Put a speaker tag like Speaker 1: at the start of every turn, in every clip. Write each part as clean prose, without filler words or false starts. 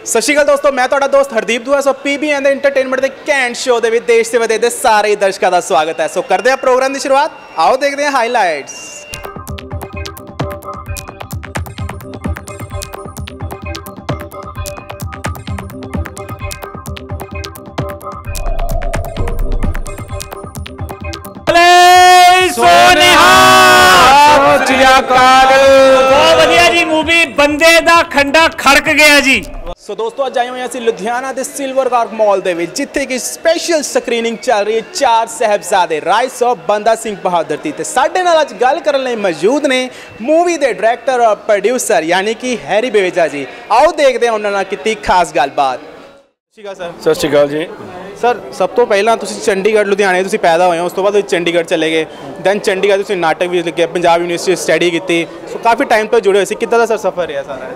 Speaker 1: ਸਤਿ ਸ਼੍ਰੀ ਅਕਾਲ ਦੋਸਤੋ, ਮੈਂ ਤੁਹਾਡਾ ਦੋਸਤ ਹਰਦੀਪ ਦੁਆ। ਸੋ ਪੀਬੀਐਨ ਦੇ ਐਂਟਰਟੇਨਮੈਂਟ ਦੇ ਕੈਂਟ ਸ਼ੋਅ ਦੇ ਵਿੱਚ ਦੇਸ਼ ਤੇ ਵਿਦੇਸ਼ ਦੇ ਸਾਰੇ ਦਰਸ਼ਕਾਂ ਦਾ ਸਵਾਗਤ ਹੈ। ਸੋ ਕਰਦੇ ਹਾਂ ਪ੍ਰੋਗਰਾਮ ਦੀ ਸ਼ੁਰੂਆਤ। ਆਓ ਦੇਖਦੇ ਹਾਂ ਹਾਈਲਾਈਟਸ।
Speaker 2: बहुत वधिया जी मूवी बंदे दा खंडा खड़क गया जी।
Speaker 1: सो दोस्तों अज आए हुए ਅਸੀਂ ਲੁਧਿਆਣਾ ਦੇ ਸਿਲਵਰ ਕਾਰਕ ਮਾਲ ਦੇ ਵਿੱਚ, ਜਿੱਥੇ ਕਿ ਸਪੈਸ਼ਲ ਸਕਰੀਨਿੰਗ ਚੱਲ ਰਹੀ ਹੈ ਚਾਰ ਸਾਹਿਬਜ਼ਾਦੇ ਰਾਈਸ ਆਫ ਬੰਦਾ ਸਿੰਘ ਬਹਾਦਰ ਦੀ। ਤੇ ਸਾਡੇ ਨਾਲ ਅੱਜ ਗੱਲ ਕਰਨ ਲਈ ਮੌਜੂਦ ਨੇ ਮੂਵੀ ਦੇ ਡਾਇਰੈਕਟਰ ਔਰ ਪ੍ਰੋਡਿਊਸਰ ਯਾਨੀ ਕਿ ਹੈਰੀ ਬੇਵੇਜਾ ਜੀ। ਆਓ ਦੇਖਦੇ ਹਾਂ ਉਹਨਾਂ ਨਾਲ ਕੀਤੀ ਖਾਸ ਗੱਲਬਾਤ। ਸਤਿ ਸ਼੍ਰੀ ਅਕਾਲ ਸਰ।
Speaker 3: ਸਤਿ ਸ਼੍ਰੀ ਅਕਾਲ ਜੀ
Speaker 1: ਸਰ, ਸਭ ਤੋਂ ਪਹਿਲਾਂ ਤੁਸੀਂ ਚੰਡੀਗੜ੍ਹ ਲੁਧਿਆਣੇ ਤੁਸੀਂ ਪੈਦਾ ਹੋਏ ਹੋ, ਉਸ ਤੋਂ ਬਾਅਦ ਤੁਸੀਂ ਚੰਡੀਗੜ੍ਹ ਚਲੇ ਗਏ, ਦੈਨ ਚੰਡੀਗੜ੍ਹ ਤੁਸੀਂ ਨਾਟਕ ਵੀ ਲਿਖਿਆ, ਪੰਜਾਬ ਯੂਨੀਵਰਸਿਟੀ ਸਟੱਡੀ ਕੀਤੀ। ਸੋ ਕਾਫੀ ਟਾਈਮ ਤੋਂ ਜੁੜੇ ਹੋਏ ਸੀ, ਕਿੱਦਾਂ ਦਾ ਸਰ ਸਫ਼ਰ ਰਿਹਾ ਸਾਰਾ?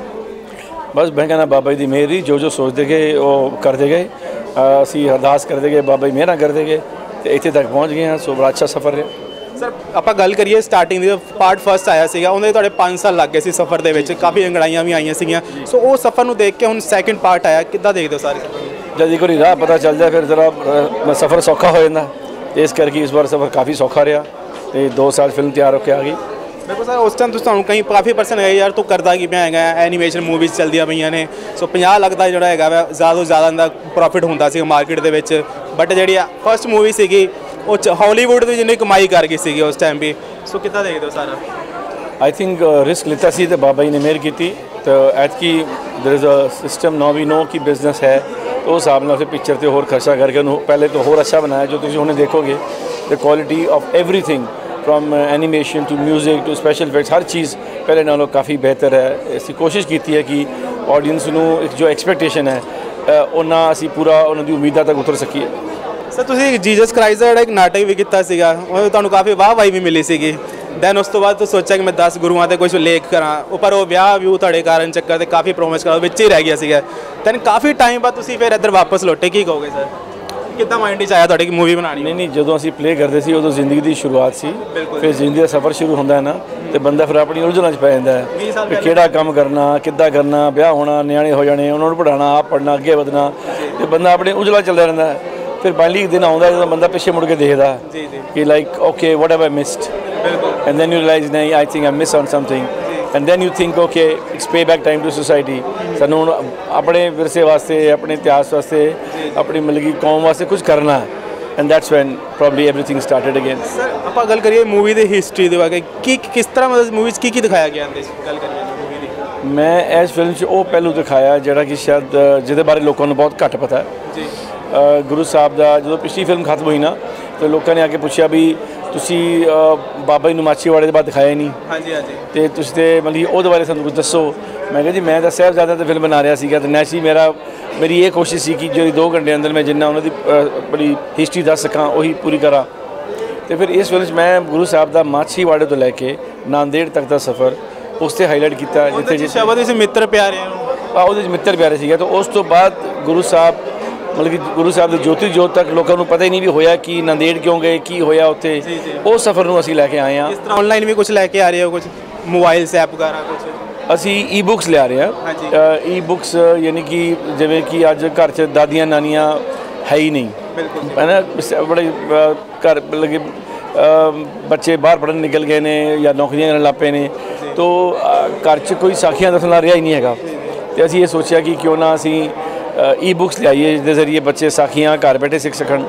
Speaker 3: ਬਸ ਮੈਂ ਕਹਿੰਦਾ ਬਾਬਾ ਜੀ ਦੀ ਮਿਹਰ ਹੀ, ਜੋ ਸੋਚਦੇ ਗਏ ਉਹ ਕਰਦੇ ਗਏ। ਅਸੀਂ ਅਰਦਾਸ ਕਰਦੇ ਗਏ, ਬਾਬਾ ਜੀ ਮਿਹਰਾਂ ਕਰਦੇ ਗਏ ਤੇ ਇੱਥੇ ਤੱਕ ਪਹੁੰਚ ਗਏ ਹਾਂ। ਸੋ ਬੜਾ ਅੱਛਾ ਸਫ਼ਰ ਰਿਹਾ
Speaker 1: ਸਰ। ਆਪਾਂ ਗੱਲ ਕਰੀਏ ਸਟਾਰਟਿੰਗ ਦੀ, ਪਾਰਟ ਫਸਟ ਆਇਆ ਸੀਗਾ, ਉਹਦੇ ਤੁਹਾਡੇ 5 ਸਾਲ ਲੱਗ ਗਏ ਸੀ ਸਫ਼ਰ ਦੇ ਵਿੱਚ, ਕਾਫੀ ਅੰਗੜਾਈਆਂ ਵੀ ਆਈਆਂ ਸੀਗੀਆਂ। ਸੋ ਉਹ ਸਫ਼ਰ ਨੂੰ ਦੇਖ ਕੇ ਹੁਣ ਸੈਕਿੰਡ ਪਾਰਟ ਆਇਆ, ਕਿੱਦਾਂ ਦੇਖਦੇ ਹੋ ਸਾਰੇ ਸਫ਼ਰ?
Speaker 3: ਜਦ ਇੱਕ ਵਾਰੀ ਰਾਹ ਪਤਾ ਚੱਲ ਜਾਏ ਫਿਰ ਜ਼ਰਾ ਸਫ਼ਰ ਸੌਖਾ ਹੋ ਜਾਂਦਾ। ਇਸ ਕਰਕੇ ਇਸ ਵਾਰ ਸਫ਼ਰ ਕਾਫੀ ਸੌਖਾ ਰਿਹਾ ਤੇ 2 ਸਾਲ ਫਿਲਮ ਤਿਆਰ ਹੋ ਕੇ ਆ ਗਈ।
Speaker 1: ਦੇਖੋ ਸਰ, ਉਸ ਟਾਈਮ ਤੁਸੀਂ ਤੁਹਾਨੂੰ ਕਈ ਕਾਫੀ ਪਰਸਨ ਹੈ ਯਾਰ ਤੂੰ ਕਰਦਾ ਕੀ ਪਿਆ ਹੈਗਾ, ਐਨੀਮੇਸ਼ਨ ਮੂਵੀਜ਼ ਚੱਲਦੀਆਂ ਪਈਆਂ ਨੇ। ਸੋ 50 ਲੱਖ ਦਾ ਜਿਹੜਾ ਹੈਗਾ ਵਾ ਜ਼ਿਆਦਾ ਤੋਂ ਜ਼ਿਆਦਾ ਦਾ ਪ੍ਰੋਫਿਟ ਹੁੰਦਾ ਸੀ ਮਾਰਕੀਟ ਦੇ ਵਿੱਚ। ਬਟ ਜਿਹੜੀ ਆ ਫਸਟ ਮੂਵੀ ਸੀਗੀ ਉਹ ਹਾਲੀਵੁੱਡ ਦੀ ਜਿੰਨੀ ਕਮਾਈ ਕਰ ਗਈ ਸੀਗੀ ਉਸ ਟਾਈਮ ਵੀ। ਸੋ ਕਿੱਦਾਂ ਦੇਖਦੇ ਹੋ ਸਾਰਾ?
Speaker 3: ਆਈ ਥਿੰਕ ਰਿਸਕ ਲਿੱਤਾ ਸੀ ਤੇ ਬਾਬਾ ਜੀ ਨੇ ਮਿਹਰ ਕੀਤੀ। ਤਾਂ ਐਤਕੀ ਦੇਰ ਇਜ਼ ਅ ਸਿਸਟਮ ਨਾਓ ਵੀ ਨੋ ਕਿ ਬਿਜ਼ਨਸ ਹੈ, ਉਸ ਹਿਸਾਬ ਨਾਲ ਫਿਰ ਪਿਕਚਰ 'ਤੇ ਹੋਰ ਖਰਚਾ ਕਰਕੇ ਉਹਨੂੰ ਪਹਿਲੇ ਤੋਂ ਹੋਰ ਅੱਛਾ ਬਣਾਇਆ। ਜੋ ਤੁਸੀਂ ਹੁਣੇ ਦੇਖੋਗੇ the quality of everything from animation to music to special effects, हर चीज़ पहले नालों काफ़ी बेहतर है। असी कोशिश की है कि ऑडियंस नूं जो एक्सपैक्टेशन है उन्ना असी पूरा उन्हां दी उम्मीदां तक उतर सकीए।
Speaker 1: सर तुसीं जीसस क्राइस्ट दा जिहड़ा एक नाटक भी कीता सीगा, ਉਹ ਤੁਹਾਨੂੰ ਕਾਫੀ ਵਾਹ-ਵਾਹੀ ਵੀ ਮਿਲੀ ਸੀਗੀ। ਦੈਨ ਉਸ ਤੋਂ ਬਾਅਦ ਤੁਸੀਂ ਸੋਚਿਆ ਕਿ ਮੈਂ 10 ਗੁਰੂਆਂ ਤੇ ਕੁਝ ਲੇਖ ਕਰਾਂ, ਪਰ ਉਹ ਵਿਆਹ ਵਿਊ ਤੁਹਾਡੇ ਕਾਰਨ ਚੱਕਰ ਤੇ ਕਾਫੀ ਪ੍ਰੋਮਿਸ ਕਰਾ ਵਿੱਚ ਹੀ ਰਹਿ ਗਿਆ ਸੀਗਾ। ਦੈਨ ਕਾਫੀ ਟਾਈਮ ਬਾਅਦ ਤੁਸੀਂ ਫਿਰ ਇੱਧਰ ਵਾਪਸ ਲੌਟੇ, ਕੀ ਕਹੋਗੇ ਸਰ? ਕਿੱਦਾਂ ਮਾਈਂਡ 'ਚ ਆਇਆ ਤੁਹਾਡੇ ਕਿ ਮੂਵੀ ਬਣਾਉਣੀ?
Speaker 3: ਨਹੀਂ, ਜਦੋਂ ਅਸੀਂ ਪਲੇ ਕਰਦੇ ਸੀ ਉਦੋਂ ਜ਼ਿੰਦਗੀ ਦੀ ਸ਼ੁਰੂਆਤ ਸੀ। ਫਿਰ ਜ਼ਿੰਦਗੀ ਦਾ ਸਫ਼ਰ ਸ਼ੁਰੂ ਹੁੰਦਾ ਹੈ ਨਾ, ਤੇ ਬੰਦਾ ਫਿਰ ਆਪਣੀ ਉਲਝਣਾਂ 'ਚ ਪੈ ਜਾਂਦਾ ਹੈ ਕਿ ਕਿਹੜਾ ਕੰਮ ਕਰਨਾ, ਕਿੱਦਾਂ ਕਰਨਾ, ਵਿਆਹ ਹੋਣਾ, ਨਿਆਣੇ ਹੋ ਜਾਣੇ, ਉਹਨਾਂ ਨੂੰ ਪੜ੍ਹਾਉਣਾ, ਆਪ ਪੜ੍ਹਨਾ, ਅੱਗੇ ਵਧਣਾ, ਤੇ ਬੰਦਾ ਆਪਣੇ ਉਲਝਣਾਂ ਚੱਲਦਾ ਰਹਿੰਦਾ ਹੈ। ਫਿਰ ਪਹਿਲੀ ਇੱਕ ਦਿਨ ਆਉਂਦਾ ਜਦੋਂ ਬੰਦਾ ਪਿੱਛੇ ਮੁੜ ਕੇ ਦੇਖਦਾ ਕਿ like okay what have I missed, and then you realise ਨਹੀਂ I think I miss on something, and then you think okay it's pay back time to society. ਸਾਨੂੰ ਹੁਣ ਆਪਣੇ ਵਿਰਸੇ ਵਾਸਤੇ, ਆਪਣੇ ਇਤਿਹਾਸ ਵਾਸਤੇ, ਆਪਣੀ ਮਤਲਬ ਕਿ ਕੌਮ ਵਾਸਤੇ ਕੁਝ ਕਰਨਾ ਹੈ। And that's when probably everything started again.
Speaker 1: Sir ਆਪਾਂ ਗੱਲ ਕਰੀਏ ਮੂਵੀ ਦੀ ਹਿਸਟਰੀ ਦੇ ਬਾਰੇ, ਕੀ ਕਿਸ ਤਰ੍ਹਾਂ ਮਤਲਬ ਮੂਵੀ 'ਚ ਕੀ ਦਿਖਾਇਆ ਗਿਆ? ਇਹਦੇ ਗੱਲ ਕਰੀਏ ਮੂਵੀ ਦੀ,
Speaker 3: ਮੈਂ ਇਸ ਫਿਲਮ 'ਚ ਉਹ ਪਹਿਲੂ ਦਿਖਾਇਆ ਜਿਹੜਾ ਕਿ ਸ਼ਾਇਦ ਜਿਹਦੇ ਬਾਰੇ ਲੋਕਾਂ ਨੂੰ ਬਹੁਤ ਘੱਟ ਪਤਾ ਹੈ ਜੀ। ਗੁਰੂ ਸਾਹਿਬ ਦਾ ਜਦੋਂ ਪਿਛਲੀ ਫਿਲਮ ਖਤਮ ਹੋਈ ਨਾ, ਤਾਂ ਲੋਕਾਂ ਨੇ ਆ ਕੇ ਪੁੱਛਿਆ ਵੀ ਤੁਸੀਂ ਬਾਬਾ ਜੀ ਨੂੰ ਮਾਛੀਵਾੜੇ ਦੇ ਬਾਅਦ ਦਿਖਾਇਆ ਹੀ ਨਹੀਂ। ਹਾਂਜੀ ਹਾਂਜੀ। ਤੇ ਤੁਸੀਂ ਤੇ ਮਤਲਬ ਉਹਦੇ ਬਾਰੇ ਸਾਨੂੰ ਕੁਝ ਦੱਸੋ। ਮੈਂ ਕਿਹਾ ਜੀ ਮੈਂ ਤਾਂ ਸਾਹਿਬਜ਼ਾਦਿਆਂ 'ਤੇ ਫਿਲਮ ਬਣਾ ਰਿਹਾ ਸੀਗਾ, ਤੇ ਨੈਚੁਰਲੀ ਮੇਰੀ ਇਹ ਕੋਸ਼ਿਸ਼ ਸੀ ਕਿ ਜਿਹੜੀ 2 ਘੰਟੇ ਅੰਦਰ ਮੈਂ ਜਿੰਨਾ ਉਹਨਾਂ ਦੀ ਬੜੀ ਹਿਸਟਰੀ ਦੱਸ ਸਕਾਂ ਉਹੀ ਪੂਰੀ ਕਰਾਂ। ਤੇ ਫਿਰ ਇਸ ਫਿਲਮ 'ਚ ਮੈਂ ਗੁਰੂ ਸਾਹਿਬ ਦਾ ਮਾਛੀਵਾੜੇ ਤੋਂ ਲੈ ਕੇ ਨਾਂਦੇੜ ਤੱਕ ਦਾ ਸਫ਼ਰ ਉਸ 'ਤੇ ਹਾਈਲਾਈਟ ਕੀਤਾ, ਜਿੱਥੇ
Speaker 1: ਸ਼ਬਦ ਵਿੱਚ ਮਿੱਤਰ ਪਿਆਰੇ
Speaker 3: ਉਹਦੇ 'ਚ ਮਿੱਤਰ ਪਿਆਰੇ ਸੀਗੇ। ਤਾਂ ਉਸ ਤੋਂ ਬਾਅਦ ਗੁਰੂ ਸਾਹਿਬ ਮਤਲਬ ਕਿ ਗੁਰੂ ਸਾਹਿਬ ਦੇ ਜੋਤੀ ਜੋਤ ਤੱਕ ਲੋਕਾਂ ਨੂੰ ਪਤਾ ਹੀ ਨਹੀਂ ਵੀ ਹੋਇਆ ਕਿ ਨਾਂਦੇੜ ਕਿਉਂ ਗਏ, ਕੀ ਹੋਇਆ ਉੱਥੇ। ਉਹ ਸਫ਼ਰ ਨੂੰ ਅਸੀਂ ਲੈ ਕੇ ਆਏ ਹਾਂ।
Speaker 1: ਇਸ ਤਰ੍ਹਾਂ ਆਨਲਾਈਨ ਵੀ ਕੁਝ ਲੈ ਕੇ ਆ ਰਹੇ ਹੋ, ਕੁਝ ਮੋਬਾਈਲ ਐਪ ਵਗੈਰਾ ਕੁਝ?
Speaker 3: ਅਸੀਂ ਈ ਬੁੱਕਸ ਲਿਆ ਰਹੇ ਹਾਂ। ਈ ਬੁੱਕਸ ਯਾਨੀ ਕਿ ਜਿਵੇਂ ਕਿ ਅੱਜ ਘਰ 'ਚ ਦਾਦੀਆਂ ਨਾਨੀਆਂ ਹੈ ਹੀ ਨਹੀਂ, ਹੈ ਨਾ, ਬੜੇ ਘਰ ਲੱਗੇ ਬੱਚੇ ਬਾਹਰ ਪੜ੍ਹਨ ਨਿਕਲ ਗਏ ਨੇ ਜਾਂ ਨੌਕਰੀਆਂ ਕਰਨ ਲੱਗ ਪਏ ਨੇ, ਤਾਂ ਘਰ 'ਚ ਕੋਈ ਸਾਖੀਆਂ ਦੱਸਣ ਵਾਲਾ ਰਿਹਾ ਹੀ ਨਹੀਂ ਹੈਗਾ। ਅਤੇ ਅਸੀਂ ਇਹ ਸੋਚਿਆ ਕਿ ਕਿਉਂ ਨਾ ਅਸੀਂ ਈ ਬੁੱਕਸ ਲਿਆਈਏ, ਜਿਸਦੇ ਜ਼ਰੀਏ ਬੱਚੇ ਸਾਖੀਆਂ ਘਰ ਬੈਠੇ ਸਿੱਖ ਸਕਣ।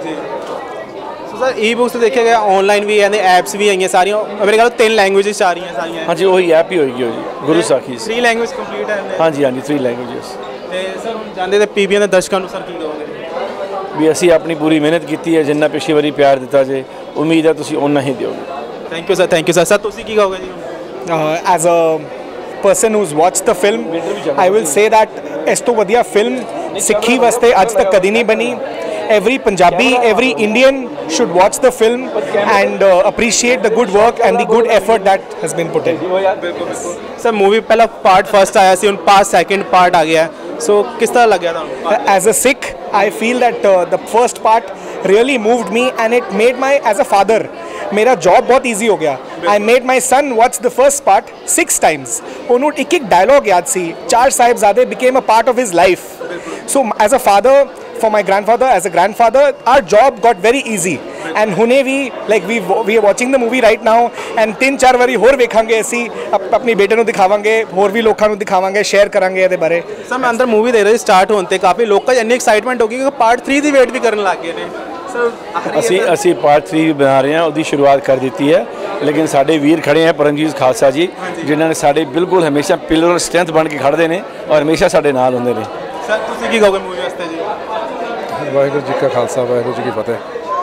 Speaker 1: ਸੋ ਸਰ ਈ ਬੁੱਕਸ ਦੇਖਿਆ ਗਿਆ, ਆਨਲਾਈਨ ਵੀ ਇਹਦੇ ਐਪਸ ਵੀ ਆਈਆਂ ਸਾਰੀਆਂ, ਮੇਰੇ ਖਿਆਲ 3 ਲੈਂਗੁਏਜਸ ਆ ਰਹੀਆਂ ਸਾਰੀਆਂ।
Speaker 3: ਹਾਂਜੀ, ਉਹੀ ਐਪ ਹੀ ਹੋਏਗੀ ਉਹ ਜੀ, ਗੁਰੂ ਸਾਖੀ।
Speaker 1: 3 ਲੈਂਗੁਏਜ ਕੰਪਲੀਟ ਹੈ?
Speaker 3: ਹਾਂਜੀ ਹਾਂਜੀ, 3 ਲੈਂਗੁਏਜਸ।
Speaker 1: ਤੇ ਸਰ ਹੁਣ ਜਾਂਦੇ ਤੇ ਪੀਬੀਐਨ ਦੇ ਦਰਸ਼ਕਾਂ ਨੂੰ ਸਰ ਕੀ ਕਹੋਗੇ?
Speaker 3: ਵੀ ਅਸੀਂ ਆਪਣੀ ਪੂਰੀ ਮਿਹਨਤ ਕੀਤੀ ਹੈ, ਜਿੰਨਾ ਪਿਛਲੀ ਵਾਰੀ ਪਿਆਰ ਦਿੱਤਾ ਜੇ ਉਮੀਦ ਹੈ ਤੁਸੀਂ ਓਨਾ ਹੀ ਦਿਓਗੇ।
Speaker 1: Thank you sir, thank you sir. Sir ਤੁਸੀਂ ਕੀ ਕਹੋਗੇ ਜੀ?
Speaker 4: As a person who's watched the film, I will say that ਇਸ ਤੋਂ ਵਧੀਆ ਫਿਲਮ ਸਿੱਖੀ ਵਾਸਤੇ ਅੱਜ ਤੱਕ ਕਦੀ ਨਹੀਂ ਬਣੀ। Every Punjabi, every Indian should watch the film and appreciate the good work and the good effort that has been put in.
Speaker 1: Sir movie ਪਹਿਲਾ ਪਾਰਟ ਫਸਟ ਆਇਆ ਸੀ, ਹੁਣ ਪਾਸ ਸੈਕਿੰਡ ਪਾਰਟ ਆ ਗਿਆ, ਸੋ ਕਿਸ ਤਰ੍ਹਾਂ ਲੱਗਿਆ ਤੁਹਾਨੂੰ?
Speaker 4: As a Sikh, I feel that the first part really moved me and it made my, as a father, मेरा जॉब बहुत ईजी हो गया। I made my son watch the first part 6 times। ਉਹਨੂੰ ਇੱਕ ਇੱਕ ਡਾਇਲੌਗ ਯਾਦ ਸੀ। ਚਾਰ ਸਾਹਿਬਜ਼ਾਦੇ became a part of his life। So as a father, for my grandfather, as a grandfather, our job got very easy। And ਹੁਣੇ ਵੀ like we are watching the movie right now and 3-4 ਵਾਰੀ ਹੋਰ ਵੇਖਾਂਗੇ ਅਸੀਂ, ਆਪਣੀ ਬੇਟੇ ਨੂੰ ਦਿਖਾਵਾਂਗੇ, ਹੋਰ ਵੀ ਲੋਕਾਂ ਨੂੰ ਦਿਖਾਵਾਂਗੇ, ਸ਼ੇਅਰ ਕਰਾਂਗੇ ਇਹਦੇ ਬਾਰੇ।
Speaker 1: ਸਰ ਮੈਂ ਅੰਦਰ ਮੂਵੀ ਦੇਖ ਰਿਹਾ ਸੀ, ਸਟਾਰਟ ਹੋਣ ਤੇ ਕਾਫੀ ਲੋਕਾਂ 'ਚ ਇੰਨੀ ਐਕਸਾਈਟਮੈਂਟ ਹੋ ਗਈ ਕਿ ਪਾਰਟ 3 ਦੀ ਵੇਟ ਵੀ ਕਰਨ ਲੱਗ ਗਏ ਨੇ।
Speaker 3: ਅਸੀਂ ਪਾਰਟ 3 ਬਣਾ ਰਹੇ ਹਾਂ, ਉਹਦੀ ਸ਼ੁਰੂਆਤ ਕਰ ਦਿੱਤੀ ਹੈ। ਲੇਕਿਨ ਸਾਡੇ ਵੀਰ ਖੜੇ ਹੈ ਪਰਮਜੀਤ ਖਾਲਸਾ ਜੀ, ਜਿਨ੍ਹਾਂ ਨੇ ਸਾਡੇ ਬਿਲਕੁਲ ਹਮੇਸ਼ਾ ਪਿਲਰ ਔਰ ਸਟਰੈਂਥ ਬਣ ਕੇ ਖੜ੍ਹਦੇ ਨੇ ਔਰ ਹਮੇਸ਼ਾ ਸਾਡੇ ਨਾਲ ਹੁੰਦੇ ਨੇ।
Speaker 1: ਸਰ ਤੁਸੀਂ ਕੀ ਕਹੋਗੇ ਮੂਵੀ ਵਾਸਤੇ ਜੀ?
Speaker 5: ਵਾਹਿਗੁਰੂ ਜੀ ਕਾ ਖਾਲਸਾ, ਵਾਹਿਗੁਰੂ ਜੀ ਕੀ ਫਤਿਹ।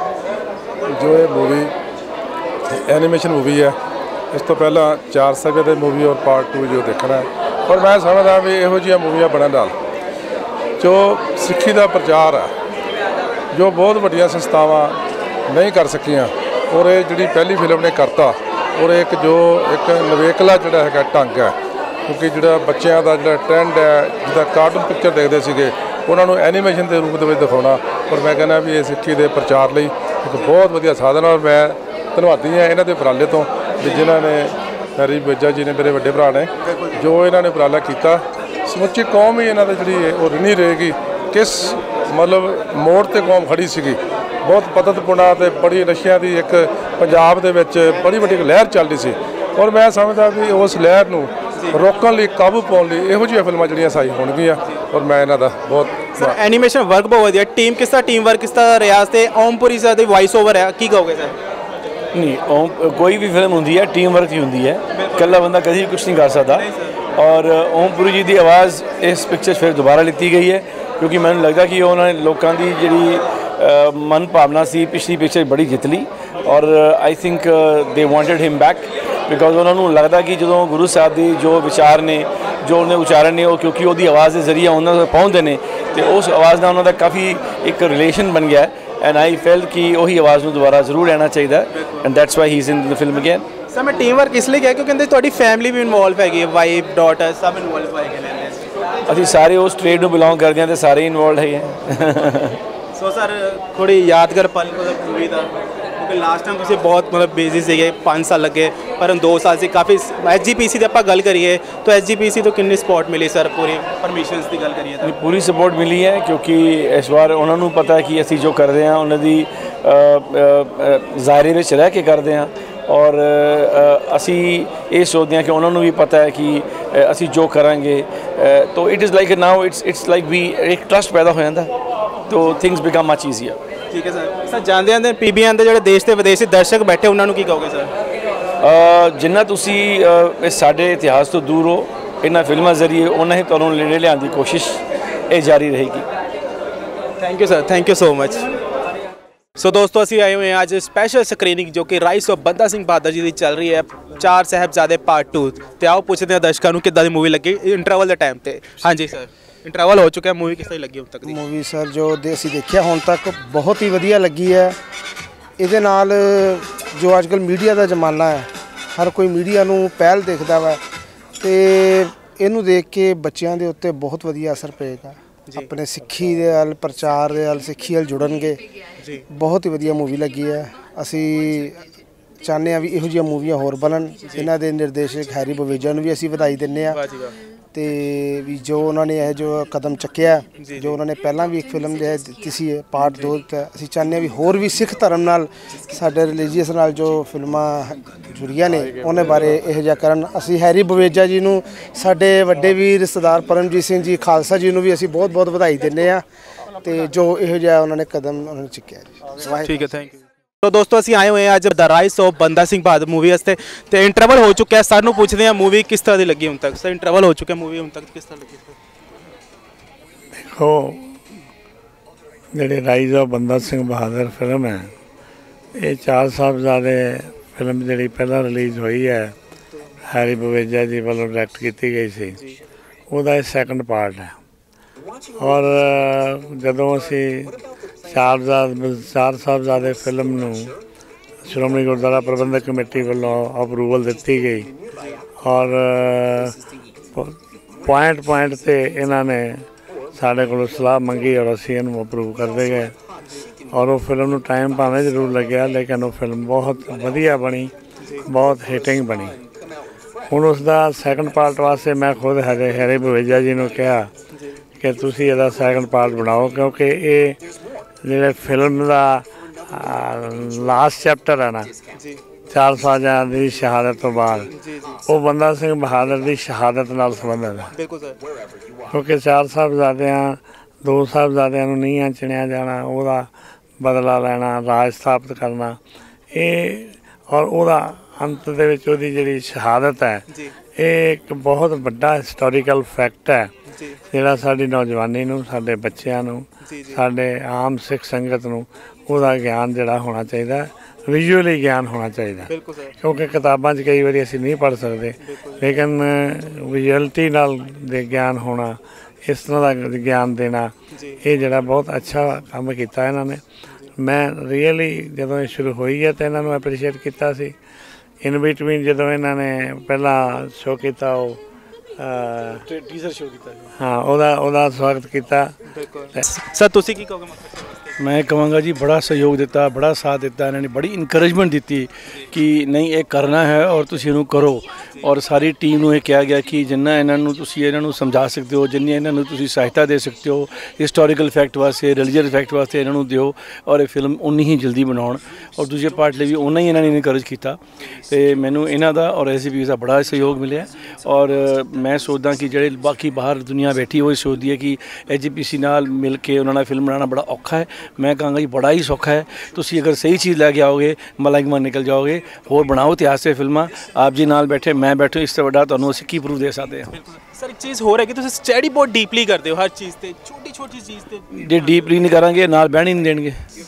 Speaker 5: ਜੋ ਇਹ ਮੂਵੀ ਐਨੀਮੇਸ਼ਨ ਮੂਵੀ ਹੈ, ਇਸ ਤੋਂ ਪਹਿਲਾਂ 4 ਸਾਹਿਬਜ਼ਾਦੇ ਮੂਵੀ ਔਰ ਪਾਰਟ 2 ਜੋ ਦੇਖਣਾ ਹੈ। ਔਰ ਮੈਂ ਸਮਝਦਾ ਵੀ ਇਹੋ ਜਿਹੀਆਂ ਮੂਵੀਆਂ ਬਣਨ ਨਾਲ ਜੋ ਸਿੱਖੀ ਦਾ ਪ੍ਰਚਾਰ ਹੈ, ਜੋ ਬਹੁਤ ਵੱਡੀਆਂ ਸੰਸਥਾਵਾਂ ਨਹੀਂ ਕਰ ਸਕੀਆਂ, ਔਰ ਇਹ ਜਿਹੜੀ ਪਹਿਲੀ ਫਿਲਮ ਨੇ ਕਰਤਾ, ਔਰ ਇੱਕ ਨਵੇਕਲਾ ਜਿਹੜਾ ਹੈਗਾ ਢੰਗ ਹੈ। ਕਿਉਂਕਿ ਜਿਹੜਾ ਬੱਚਿਆਂ ਦਾ ਜਿਹੜਾ ਟ੍ਰੈਂਡ ਹੈ, ਜਿੱਦਾਂ ਕਾਰਟੂਨ ਪਿਕਚਰ ਦੇਖਦੇ ਸੀਗੇ, ਉਹਨਾਂ ਨੂੰ ਐਨੀਮੇਸ਼ਨ ਦੇ ਰੂਪ ਦੇ ਵਿੱਚ ਦਿਖਾਉਣਾ। ਔਰ ਮੈਂ ਕਹਿੰਦਾ ਵੀ ਇਹ ਸਿੱਖੀ ਦੇ ਪ੍ਰਚਾਰ ਲਈ ਇੱਕ ਬਹੁਤ ਵਧੀਆ ਸਾਧਨ। ਔਰ ਮੈਂ ਧੰਨਵਾਦੀ ਹਾਂ ਇਹਨਾਂ ਦੇ ਉਪਰਾਲੇ ਤੋਂ, ਵੀ ਜਿਨ੍ਹਾਂ ਨੇ ਹੈਰੀ ਬਵੇਜਾ ਜੀ ਨੇ, ਮੇਰੇ ਵੱਡੇ ਭਰਾ ਨੇ, ਜੋ ਇਹਨਾਂ ਨੇ ਉਪਰਾਲਾ ਕੀਤਾ। ਸਮੁੱਚੀ ਕੌਮ ਹੀ ਇਹਨਾਂ ਦਾ ਜਿਹੜੀ ਉਹ ਰਿਣੀ ਰਹੇਗੀ ਕਿਸ ਮਤਲਬ ਮੋੜ 'ਤੇ ਕੌਮ ਖੜੀ ਸੀਗੀ। ਬਹੁਤ ਪਤਤਪੁਣਾ ਅਤੇ ਬੜੀ ਨਸ਼ਿਆਂ ਦੀ ਇੱਕ ਪੰਜਾਬ ਦੇ ਵਿੱਚ ਬੜੀ ਵੱਡੀ ਲਹਿਰ ਚੱਲਦੀ ਸੀ। ਔਰ ਮੈਂ ਸਮਝਦਾ ਵੀ ਉਸ ਲਹਿਰ ਨੂੰ ਰੋਕਣ ਲਈ, ਕਾਬੂ ਪਾਉਣ ਲਈ ਇਹੋ ਜਿਹੀਆਂ ਫਿਲਮਾਂ ਜਿਹੜੀਆਂ ਸਾਈ ਹੋਣਗੀਆਂ। ਔਰ ਮੈਂ ਇਹਨਾਂ ਦਾ ਬਹੁਤ
Speaker 1: ਸਰ ਐਨੀਮੇਸ਼ਨ ਵਰਕ ਬਹੁਤ ਵਧੀਆ, ਟੀਮ ਕਿਸ ਤਰ੍ਹਾਂ ਟੀਮ ਵਰਕ ਕਿਸ ਤਰ੍ਹਾਂ ਰਿਆਜ਼ ਤੇ ਓਮਪੁਰੀ ਸਰ ਦੀ ਵਾਇਸ ਓਵਰ ਹੈ, ਕੀ ਕਹੋਗੇ ਸਰ?
Speaker 3: ਨਹੀਂ, ਕੋਈ ਵੀ ਫਿਲਮ ਹੁੰਦੀ ਹੈ ਟੀਮ ਵਰਕ ਹੀ ਹੁੰਦੀ ਹੈ, ਇਕੱਲਾ ਬੰਦਾ ਕਦੀ ਵੀ ਕੁਛ ਨਹੀਂ ਕਰ ਸਕਦਾ। ਔਰ ਓਮਪੁਰੀ ਜੀ ਦੀ ਆਵਾਜ਼ ਇਸ ਪਿਕਚਰ 'ਚ ਫਿਰ ਦੁਬਾਰਾ ਲਿੱਤੀ ਗਈ ਹੈ, ਕਿਉਂਕਿ ਮੈਨੂੰ ਲੱਗਦਾ ਕਿ ਉਹਨਾਂ ਨੇ ਲੋਕਾਂ ਦੀ ਜਿਹੜੀ ਮਨ ਭਾਵਨਾ ਸੀ ਪਿਛਲੀ ਪਿਕਚਰ ਬੜੀ ਜਿੱਤ ਲਈ। ਔਰ I think they wanted him back, because ਉਹਨਾਂ ਨੂੰ ਲੱਗਦਾ ਕਿ ਜਦੋਂ ਗੁਰੂ ਸਾਹਿਬ ਦੀ ਜੋ ਵਿਚਾਰ ਨੇ, ਜੋ ਉਹਨੇ ਉਚਾਰਨ ਨੇ, ਉਹ ਕਿਉਂਕਿ ਉਹਦੀ ਆਵਾਜ਼ ਦੇ ਜ਼ਰੀਏ ਉਹਨਾਂ ਤੱਕ ਪਹੁੰਚਦੇ ਨੇ, ਅਤੇ ਉਸ ਆਵਾਜ਼ ਨਾਲ ਉਹਨਾਂ ਦਾ ਕਾਫੀ ਇੱਕ ਰਿਲੇਸ਼ਨ ਬਣ ਗਿਆ। ਐਂਡ ਆਈ ਫੈਲ ਕਿ ਉਹੀ ਆਵਾਜ਼ ਨੂੰ ਦੁਬਾਰਾ ਜ਼ਰੂਰ ਲੈਣਾ ਚਾਹੀਦਾ, and that's why he is in the film again.
Speaker 1: Sir ਮੈਂ ਟੀਮ ਵਰਕ ਇਸ ਲਈ ਕਿਹਾ ਕਿਉਂਕਿ ਕਹਿੰਦੇ ਤੁਹਾਡੀ ਫੈਮਿਲੀ ਵੀ ਇਨਵੋਲਵ ਹੈਗੀ ਹੈ, ਵਾਈਫ ਡਾਟਰ ਸਭ ਇਨਵੋਲਵ ਹੈਗੇ ਨੇ।
Speaker 3: ਅਸੀਂ ਸਾਰੇ ਉਸ ਟ੍ਰੇਡ ਨੂੰ ਬਿਲੋਂਗ ਕਰਦੇ ਹਾਂ ਅਤੇ ਸਾਰੇ ਇਨਵੋਲਵ ਹੈਗੇ।
Speaker 1: ਸੋ ਸਰ ਥੋੜੀ ਯਾਦਗਾਰ ਪਲ ਮੂਵੀ ਦਾ, ਕਿਉਂਕਿ ਲਾਸਟ ਟਾਈਮ ਤੁਸੀਂ ਬਹੁਤ ਮਤਲਬ ਬਿਜ਼ੀ ਸੀਗੇ, 5 ਸਾਲ ਲੱਗੇ, ਪਰ ਹੁਣ 2 ਸਾਲ ਸੀ ਕਾਫੀ। SGPC ਦੀ ਆਪਾਂ ਗੱਲ ਕਰੀਏ ਤਾਂ SGPC ਤੋਂ ਕਿੰਨੀ ਸਪੋਰਟ ਮਿਲੀ ਸਰ? ਪੂਰੀ ਪਰਮਿਸ਼ਨਸ ਦੀ ਗੱਲ ਕਰੀਏ ਤਾਂ
Speaker 3: ਪੂਰੀ ਸਪੋਰਟ ਮਿਲੀ ਹੈ, ਕਿਉਂਕਿ ਇਸ ਵਾਰ ਉਹਨਾਂ ਨੂੰ ਪਤਾ ਹੈ ਕਿ ਅਸੀਂ ਜੋ ਕਰਦੇ ਹਾਂ ਉਹਨਾਂ ਦੀ ਜ਼ਾਇਰੇ ਵਿੱਚ ਰਹਿ ਕੇ ਕਰਦੇ ਹਾਂ। ਔਰ ਅਸੀਂ ਇਹ ਸੋਚਦੇ ਹਾਂ ਕਿ ਉਹਨਾਂ ਨੂੰ ਵੀ ਪਤਾ ਹੈ ਕਿ ਅਸੀਂ ਜੋ ਕਰਾਂਗੇ ਤਾਂ it is like now it's like we ਇੱਕ ਟਰਸਟ ਪੈਦਾ ਹੋ ਜਾਂਦਾ, ਤਾਂ ਥਿੰਗਸ ਬਿਕਮ ਮਚ ਈਜ਼ੀਅਰ।
Speaker 1: ਠੀਕ ਹੈ ਸਰ। ਸਰ ਜਾਂਦੇ ਜਾਂਦੇ PBN ਦੇ ਜਿਹੜੇ ਦੇਸ਼ ਤੇ ਵਿਦੇਸ਼ੀ ਦਰਸ਼ਕ ਬੈਠੇ ਉਹਨਾਂ ਨੂੰ ਕੀ ਕਹੋਗੇ ਸਰ?
Speaker 3: ਜਿੰਨਾ ਤੁਸੀਂ ਸਾਡੇ ਇਤਿਹਾਸ ਤੋਂ ਦੂਰ ਹੋ, ਇਹਨਾਂ ਫਿਲਮਾਂ ਜ਼ਰੀਏ ਉਹਨਾਂ ਹੀ ਤੁਹਾਨੂੰ ਨੇੜੇ ਲਿਆਉਣ ਦੀ ਕੋਸ਼ਿਸ਼ ਇਹ ਜਾਰੀ ਰਹੇਗੀ।
Speaker 1: Thank you sir, thank you so much. So ਦੋਸਤੋ ਅਸੀਂ ਆਏ ਹੋਏ ਹਾਂ ਅੱਜ ਸਪੈਸ਼ਲ ਸਕਰੀਨਿੰਗ ਜੋ ਕਿ ਰਾਈਸ ਆਫ ਬੰਦਾ ਸਿੰਘ ਬਹਾਦਰ ਜੀ ਦੀ ਚੱਲ ਰਹੀ ਹੈ, 4 ਸਾਹਿਬਜ਼ਾਦੇ ਪਾਰਟ 2। ਤੇ ਆਓ ਪੁੱਛਦੇ ਹਾਂ ਦਰਸ਼ਕਾਂ ਨੂੰ ਕਿੱਦਾਂ ਦੀ ਮੂਵੀ ਲੱਗੀ ਇੰਟਰਵਲ ਦੇ ਟਾਈਮ ਤੇ। ਹਾਂਜੀ ਸਰ, ਇੰਟਰਵਲ ਹੋ ਚੁੱਕਿਆ, ਮੂਵੀ ਕਿਸ ਤਰ੍ਹਾਂ ਲੱਗੀ ਹੁਣ ਤੱਕ ਦੀ?
Speaker 6: ਮੂਵੀ ਸਰ ਜੋ ਅਸੀਂ ਦੇਖਿਆ ਹੁਣ ਤੱਕ ਬਹੁਤ ਹੀ ਵਧੀਆ ਲੱਗੀ ਹੈ। ਇਹਦੇ ਨਾਲ ਜੋ ਅੱਜ ਕੱਲ੍ਹ ਮੀਡੀਆ ਦਾ ਜ਼ਮਾਨਾ ਹੈ, ਹਰ ਕੋਈ ਮੀਡੀਆ ਨੂੰ ਪਹਿਲ ਦੇਖਦਾ ਵਾ, ਅਤੇ ਇਹਨੂੰ ਦੇਖ ਕੇ ਬੱਚਿਆਂ ਦੇ ਉੱਤੇ ਬਹੁਤ ਵਧੀਆ ਅਸਰ ਪਏਗਾ। ਆਪਣੇ ਸਿੱਖੀ ਦੇ ਵੱਲ, ਪ੍ਰਚਾਰ ਦੇ ਵੱਲ, ਸਿੱਖੀ ਵੱਲ ਜੁੜਨਗੇ। ਬਹੁਤ ਹੀ ਵਧੀਆ ਮੂਵੀ ਲੱਗੀ ਹੈ। ਅਸੀਂ ਚਾਹੁੰਦੇ ਹਾਂ ਵੀ ਇਹੋ ਜਿਹੀਆਂ ਮੂਵੀਆਂ ਹੋਰ ਬਣਨ। ਇਹਨਾਂ ਦੇ ਨਿਰਦੇਸ਼ਕ ਹੈਰੀ ਬਵੇਜਾ ਨੂੰ ਵੀ ਅਸੀਂ ਵਧਾਈ ਦਿੰਦੇ ਹਾਂ, ਅਤੇ ਵੀ ਜੋ ਉਹਨਾਂ ਨੇ ਇਹ ਜੋ ਕਦਮ ਚੱਕਿਆ, ਜੋ ਉਹਨਾਂ ਨੇ ਪਹਿਲਾਂ ਵੀ ਇੱਕ ਫਿਲਮ ਜੋ ਹੈ ਦਿੱਤੀ ਸੀ ਪਾਰਟ 2, ਅਸੀਂ ਚਾਹੁੰਦੇ ਹਾਂ ਵੀ ਹੋਰ ਵੀ ਸਿੱਖ ਧਰਮ ਨਾਲ, ਸਾਡੇ ਰਿਲੀਜੀਅਸ ਨਾਲ ਜੋ ਫਿਲਮਾਂ ਜੁੜੀਆਂ ਨੇ ਉਹਨਾਂ ਬਾਰੇ ਇਹੋ ਜਿਹਾ ਕਰਨ। ਅਸੀਂ ਹੈਰੀ ਬਵੇਜਾ ਜੀ ਨੂੰ, ਸਾਡੇ ਵੱਡੇ ਵੀਰ ਸਰਦਾਰ ਪਰਮਜੀਤ ਸਿੰਘ ਜੀ ਖਾਲਸਾ ਜੀ ਨੂੰ ਵੀ ਅਸੀਂ ਬਹੁਤ ਬਹੁਤ ਵਧਾਈ ਦਿੰਦੇ ਹਾਂ, ਅਤੇ ਜੋ ਇਹੋ ਜਿਹਾ ਉਹਨਾਂ ਨੇ ਕਦਮ ਉਹਨਾਂ ਨੇ ਚੁੱਕਿਆ ਜੀ।
Speaker 1: ਠੀਕ ਹੈ, ਥੈਂਕ ਯੂ। तो दोस्तों ਅਸੀਂ ਆਏ ਹੋਏ ਹਾਂ ਅੱਜ ਦ rice of Banda Singh Bahadur movie वास्ते, तो इंटरवल हो चुका है। सर पूछते हैं मूवी किस तरह की लगी ਹੁਣ तक? सर इंटरवल हो चुका है, मूवी ਹੁਣ तक किस तरह लगी?
Speaker 7: देखो जी राइज ऑफ बंदा सिंह बहादुर फिल्म है, ये 4 साहबजादे फिल्म जी पहला रिलीज़ हुई है, हैरी बवेजा जी वालों डायरैक्ट की गई सी, ਉਹਦਾ ਇਹ सैकेंड पार्ट है। और ਜਦੋਂ ਅਸੀਂ 4 ਸਾਹਿਬਜ਼ਾਦੇ ਫਿਲਮ ਨੂੰ ਸ਼੍ਰੋਮਣੀ ਗੁਰਦੁਆਰਾ ਪ੍ਰਬੰਧਕ ਕਮੇਟੀ ਵੱਲੋਂ ਅਪਰੂਵਲ ਦਿੱਤੀ ਗਈ, ਔਰ ਪੁਆਇੰਟ 'ਤੇ ਇਹਨਾਂ ਨੇ ਸਾਡੇ ਕੋਲੋਂ ਸਲਾਹ ਮੰਗੀ, ਔਰ ਅਸੀਂ ਇਹਨੂੰ ਅਪਰੂਵ ਕਰਦੇ ਗਏ। ਔਰ ਉਹ ਫਿਲਮ ਨੂੰ ਟਾਈਮ ਭਾਵੇਂ ਜ਼ਰੂਰ ਲੱਗਿਆ ਲੇਕਿਨ ਉਹ ਫਿਲਮ ਬਹੁਤ ਵਧੀਆ ਬਣੀ, ਬਹੁਤ ਹਿਟਿੰਗ ਬਣੀ। ਹੁਣ ਉਸ ਦਾ ਸੈਕੰਡ ਪਾਰਟ ਵਾਸਤੇ ਮੈਂ ਖੁਦ ਹੈਰੀ ਬਵੇਜਾ ਜੀ ਨੂੰ ਕਿਹਾ ਕਿ ਤੁਸੀਂ ਇਹਦਾ ਸੈਕੰਡ ਪਾਰਟ ਬਣਾਓ, ਕਿਉਂਕਿ ਇਹ ਜਿਹੜੇ ਫਿਲਮ ਦਾ ਲਾਸਟ ਚੈਪਟਰ ਹੈ ਨਾ 4 ਸਾਹਿਬਜ਼ਾਦਿਆਂ ਦੀ ਸ਼ਹਾਦਤ ਤੋਂ ਬਾਅਦ, ਉਹ ਬੰਦਾ ਸਿੰਘ ਬਹਾਦਰ ਦੀ ਸ਼ਹਾਦਤ ਨਾਲ ਸੰਬੰਧਿਤ ਹੈ।
Speaker 1: ਬਿਲਕੁਲ ਸਰ।
Speaker 7: ਕਿਉਂਕਿ 4 ਸਾਹਿਬਜ਼ਾਦਿਆਂ 2 ਸਾਹਿਬਜ਼ਾਦਿਆਂ ਨੂੰ ਨੀਹਾਂ ਚਿਣਿਆ ਜਾਣਾ, ਉਹਦਾ ਬਦਲਾ ਲੈਣਾ, ਰਾਜ ਸਥਾਪਿਤ ਕਰਨਾ, ਇਹ ਔਰ ਉਹਦਾ ਅੰਤ ਦੇ ਵਿੱਚ ਉਹਦੀ ਜਿਹੜੀ ਸ਼ਹਾਦਤ ਹੈ, ਇਹ ਇੱਕ ਬਹੁਤ ਵੱਡਾ ਹਿਸਟੋਰੀਕਲ ਫੈਕਟ ਹੈ ਜਿਹੜਾ ਸਾਡੀ ਨੌਜਵਾਨੀ ਨੂੰ, ਸਾਡੇ ਬੱਚਿਆਂ ਨੂੰ, ਸਾਡੇ ਆਮ ਸਿੱਖ ਸੰਗਤ ਨੂੰ ਉਹਦਾ ਗਿਆਨ ਜਿਹੜਾ ਹੋਣਾ ਚਾਹੀਦਾ, ਵਿਜ਼ੂਅਲੀ ਗਿਆਨ ਹੋਣਾ ਚਾਹੀਦਾ। ਕਿਉਂਕਿ ਕਿਤਾਬਾਂ 'ਚ ਕਈ ਵਾਰੀ ਅਸੀਂ ਨਹੀਂ ਪੜ੍ਹ ਸਕਦੇ, ਲੇਕਿਨ ਵਿਜ਼ੂਅਲਿਟੀ ਨਾਲ ਦੇ ਗਿਆਨ ਹੋਣਾ, ਇਸ ਤਰ੍ਹਾਂ ਦਾ ਗਿਆਨ ਦੇਣਾ, ਇਹ ਜਿਹੜਾ ਬਹੁਤ ਅੱਛਾ ਕੰਮ ਕੀਤਾ ਇਹਨਾਂ ਨੇ। ਮੈਂ ਰੀਅਲੀ ਜਦੋਂ ਇਹ ਸ਼ੁਰੂ ਹੋਈ ਹੈ ਤਾਂ ਇਹਨਾਂ ਨੂੰ ਐਪਰੀਸ਼ੀਏਟ ਕੀਤਾ ਸੀ। ਇਨ ਬਿਟਵੀਨ ਜਦੋਂ ਇਹਨਾਂ ਨੇ ਪਹਿਲਾਂ ਸ਼ੋਅ ਕੀਤਾ, ਉਹ
Speaker 3: ਟੀਜ਼ਰ ਸ਼ੋਅ ਕੀਤਾ,
Speaker 7: ਹਾਂ, ਉਹਦਾ ਸਵਾਗਤ ਕੀਤਾ।
Speaker 1: ਸਰ ਤੁਸੀਂ ਕੀ ਕਹੋਗੇ?
Speaker 3: मैं कहूँगा जी बड़ा सहयोग दिता, बड़ा साथ दिता, इन्होंने बड़ी इनकरेजमेंट दी कि नहीं ये करना है और तुम इनू करो। और सारी टीम ਨੂੰ ਇਹ ਕਿਹਾ ਗਿਆ ਕਿ ਜਿੰਨਾ ਇਹਨਾਂ ਨੂੰ ਤੁਸੀਂ ਇਹਨਾਂ ਨੂੰ ਸਮਝਾ ਸਕਦੇ ਹੋ, ਜਿੰਨੀ ਇਹਨਾਂ ਨੂੰ ਤੁਸੀਂ ਸਹਾਇਤਾ ਦੇ ਸਕਦੇ ਹੋ ਹਿਸਟੋਰੀਕਲ ਫੈਕਟ ਵਾਸਤੇ, ਰਿਲੀਜੀਅਸ ਫੈਕਟ ਵਾਸਤੇ ਇਹਨਾਂ ਨੂੰ ਦਿਓ, ਔਰ ਇਹ ਫਿਲਮ ਉਨੀ ਹੀ ਜਲਦੀ ਬਣਾਉਣ। ਔਰ ਦੂਜੇ ਪਾਰਟ ਲਈ ਵੀ ਉਹਨਾਂ ਹੀ ਇਹਨਾਂ ਨੇ ਇਨਕਰੇਜ ਕੀਤਾ ਤੇ ਮੈਨੂੰ ਇਹਨਾਂ ਦਾ ਔਰ ਐਸਜੀਪੀ ਦਾ ਬੜਾ ਸਹਿਯੋਗ ਮਿਲਿਆ। ਔਰ ਮੈਂ ਸੋਚਦਾ ਕਿ ਜਿਹੜੇ ਬਾਕੀ ਬਾਹਰ ਦੁਨੀਆ ਬੈਠੀ ਉਹ ਸੋਚਦੀ ਹੈ ਕਿ ਐਸਜੀਪੀਸੀ ਨਾਲ ਮਿਲ ਕੇ ਉਹਨਾਂ ਨਾਲ ਫਿਲਮ ਬਣਾਉਣਾ ਬੜਾ ਔਖਾ ਹੈ। ਮੈਂ ਕਹਾਂਗਾ ਜੀ ਬੜਾ ਹੀ ਸੌਖਾ ਹੈ, ਤੁਸੀਂ ਅਗਰ ਸਹੀ ਚੀਜ਼ ਲੈ ਕੇ ਆਓਗੇ ਮਲਾਈਮਾਂ ਨਿਕਲ ਜਾਓਗੇ। ਹੋਰ ਬਣਾਓ ਇਤਿਹਾਸ ਦੇ ਫਿਲਮਾਂ, ਆਪ ਜੀ ਨਾਲ ਬੈਠੇ ਮੈਂ ਬੈਠੋ, ਇਸ ਤੋਂ ਵੱਡਾ ਤੁਹਾਨੂੰ ਅਸੀਂ ਕੀ ਪ੍ਰੂਫ ਦੇ ਸਕਦੇ ਹਾਂ।
Speaker 1: ਸਰ ਇੱਕ ਚੀਜ਼ ਹੋਰ ਹੈ ਕਿ ਤੁਸੀਂ ਸਟੱਡੀ ਬਹੁਤ ਡੀਪਲੀ ਕਰਦੇ ਹੋ ਹਰ ਚੀਜ਼ ਤੇ, ਛੋਟੀ ਛੋਟੀ ਚੀਜ਼ ਤੇ।
Speaker 3: ਜੇ ਡੀਪਲੀ ਨਹੀਂ ਕਰਾਂਗੇ ਨਾਲ ਬਹਿਣ ਹੀ ਨਹੀਂ ਦੇਣਗੇ।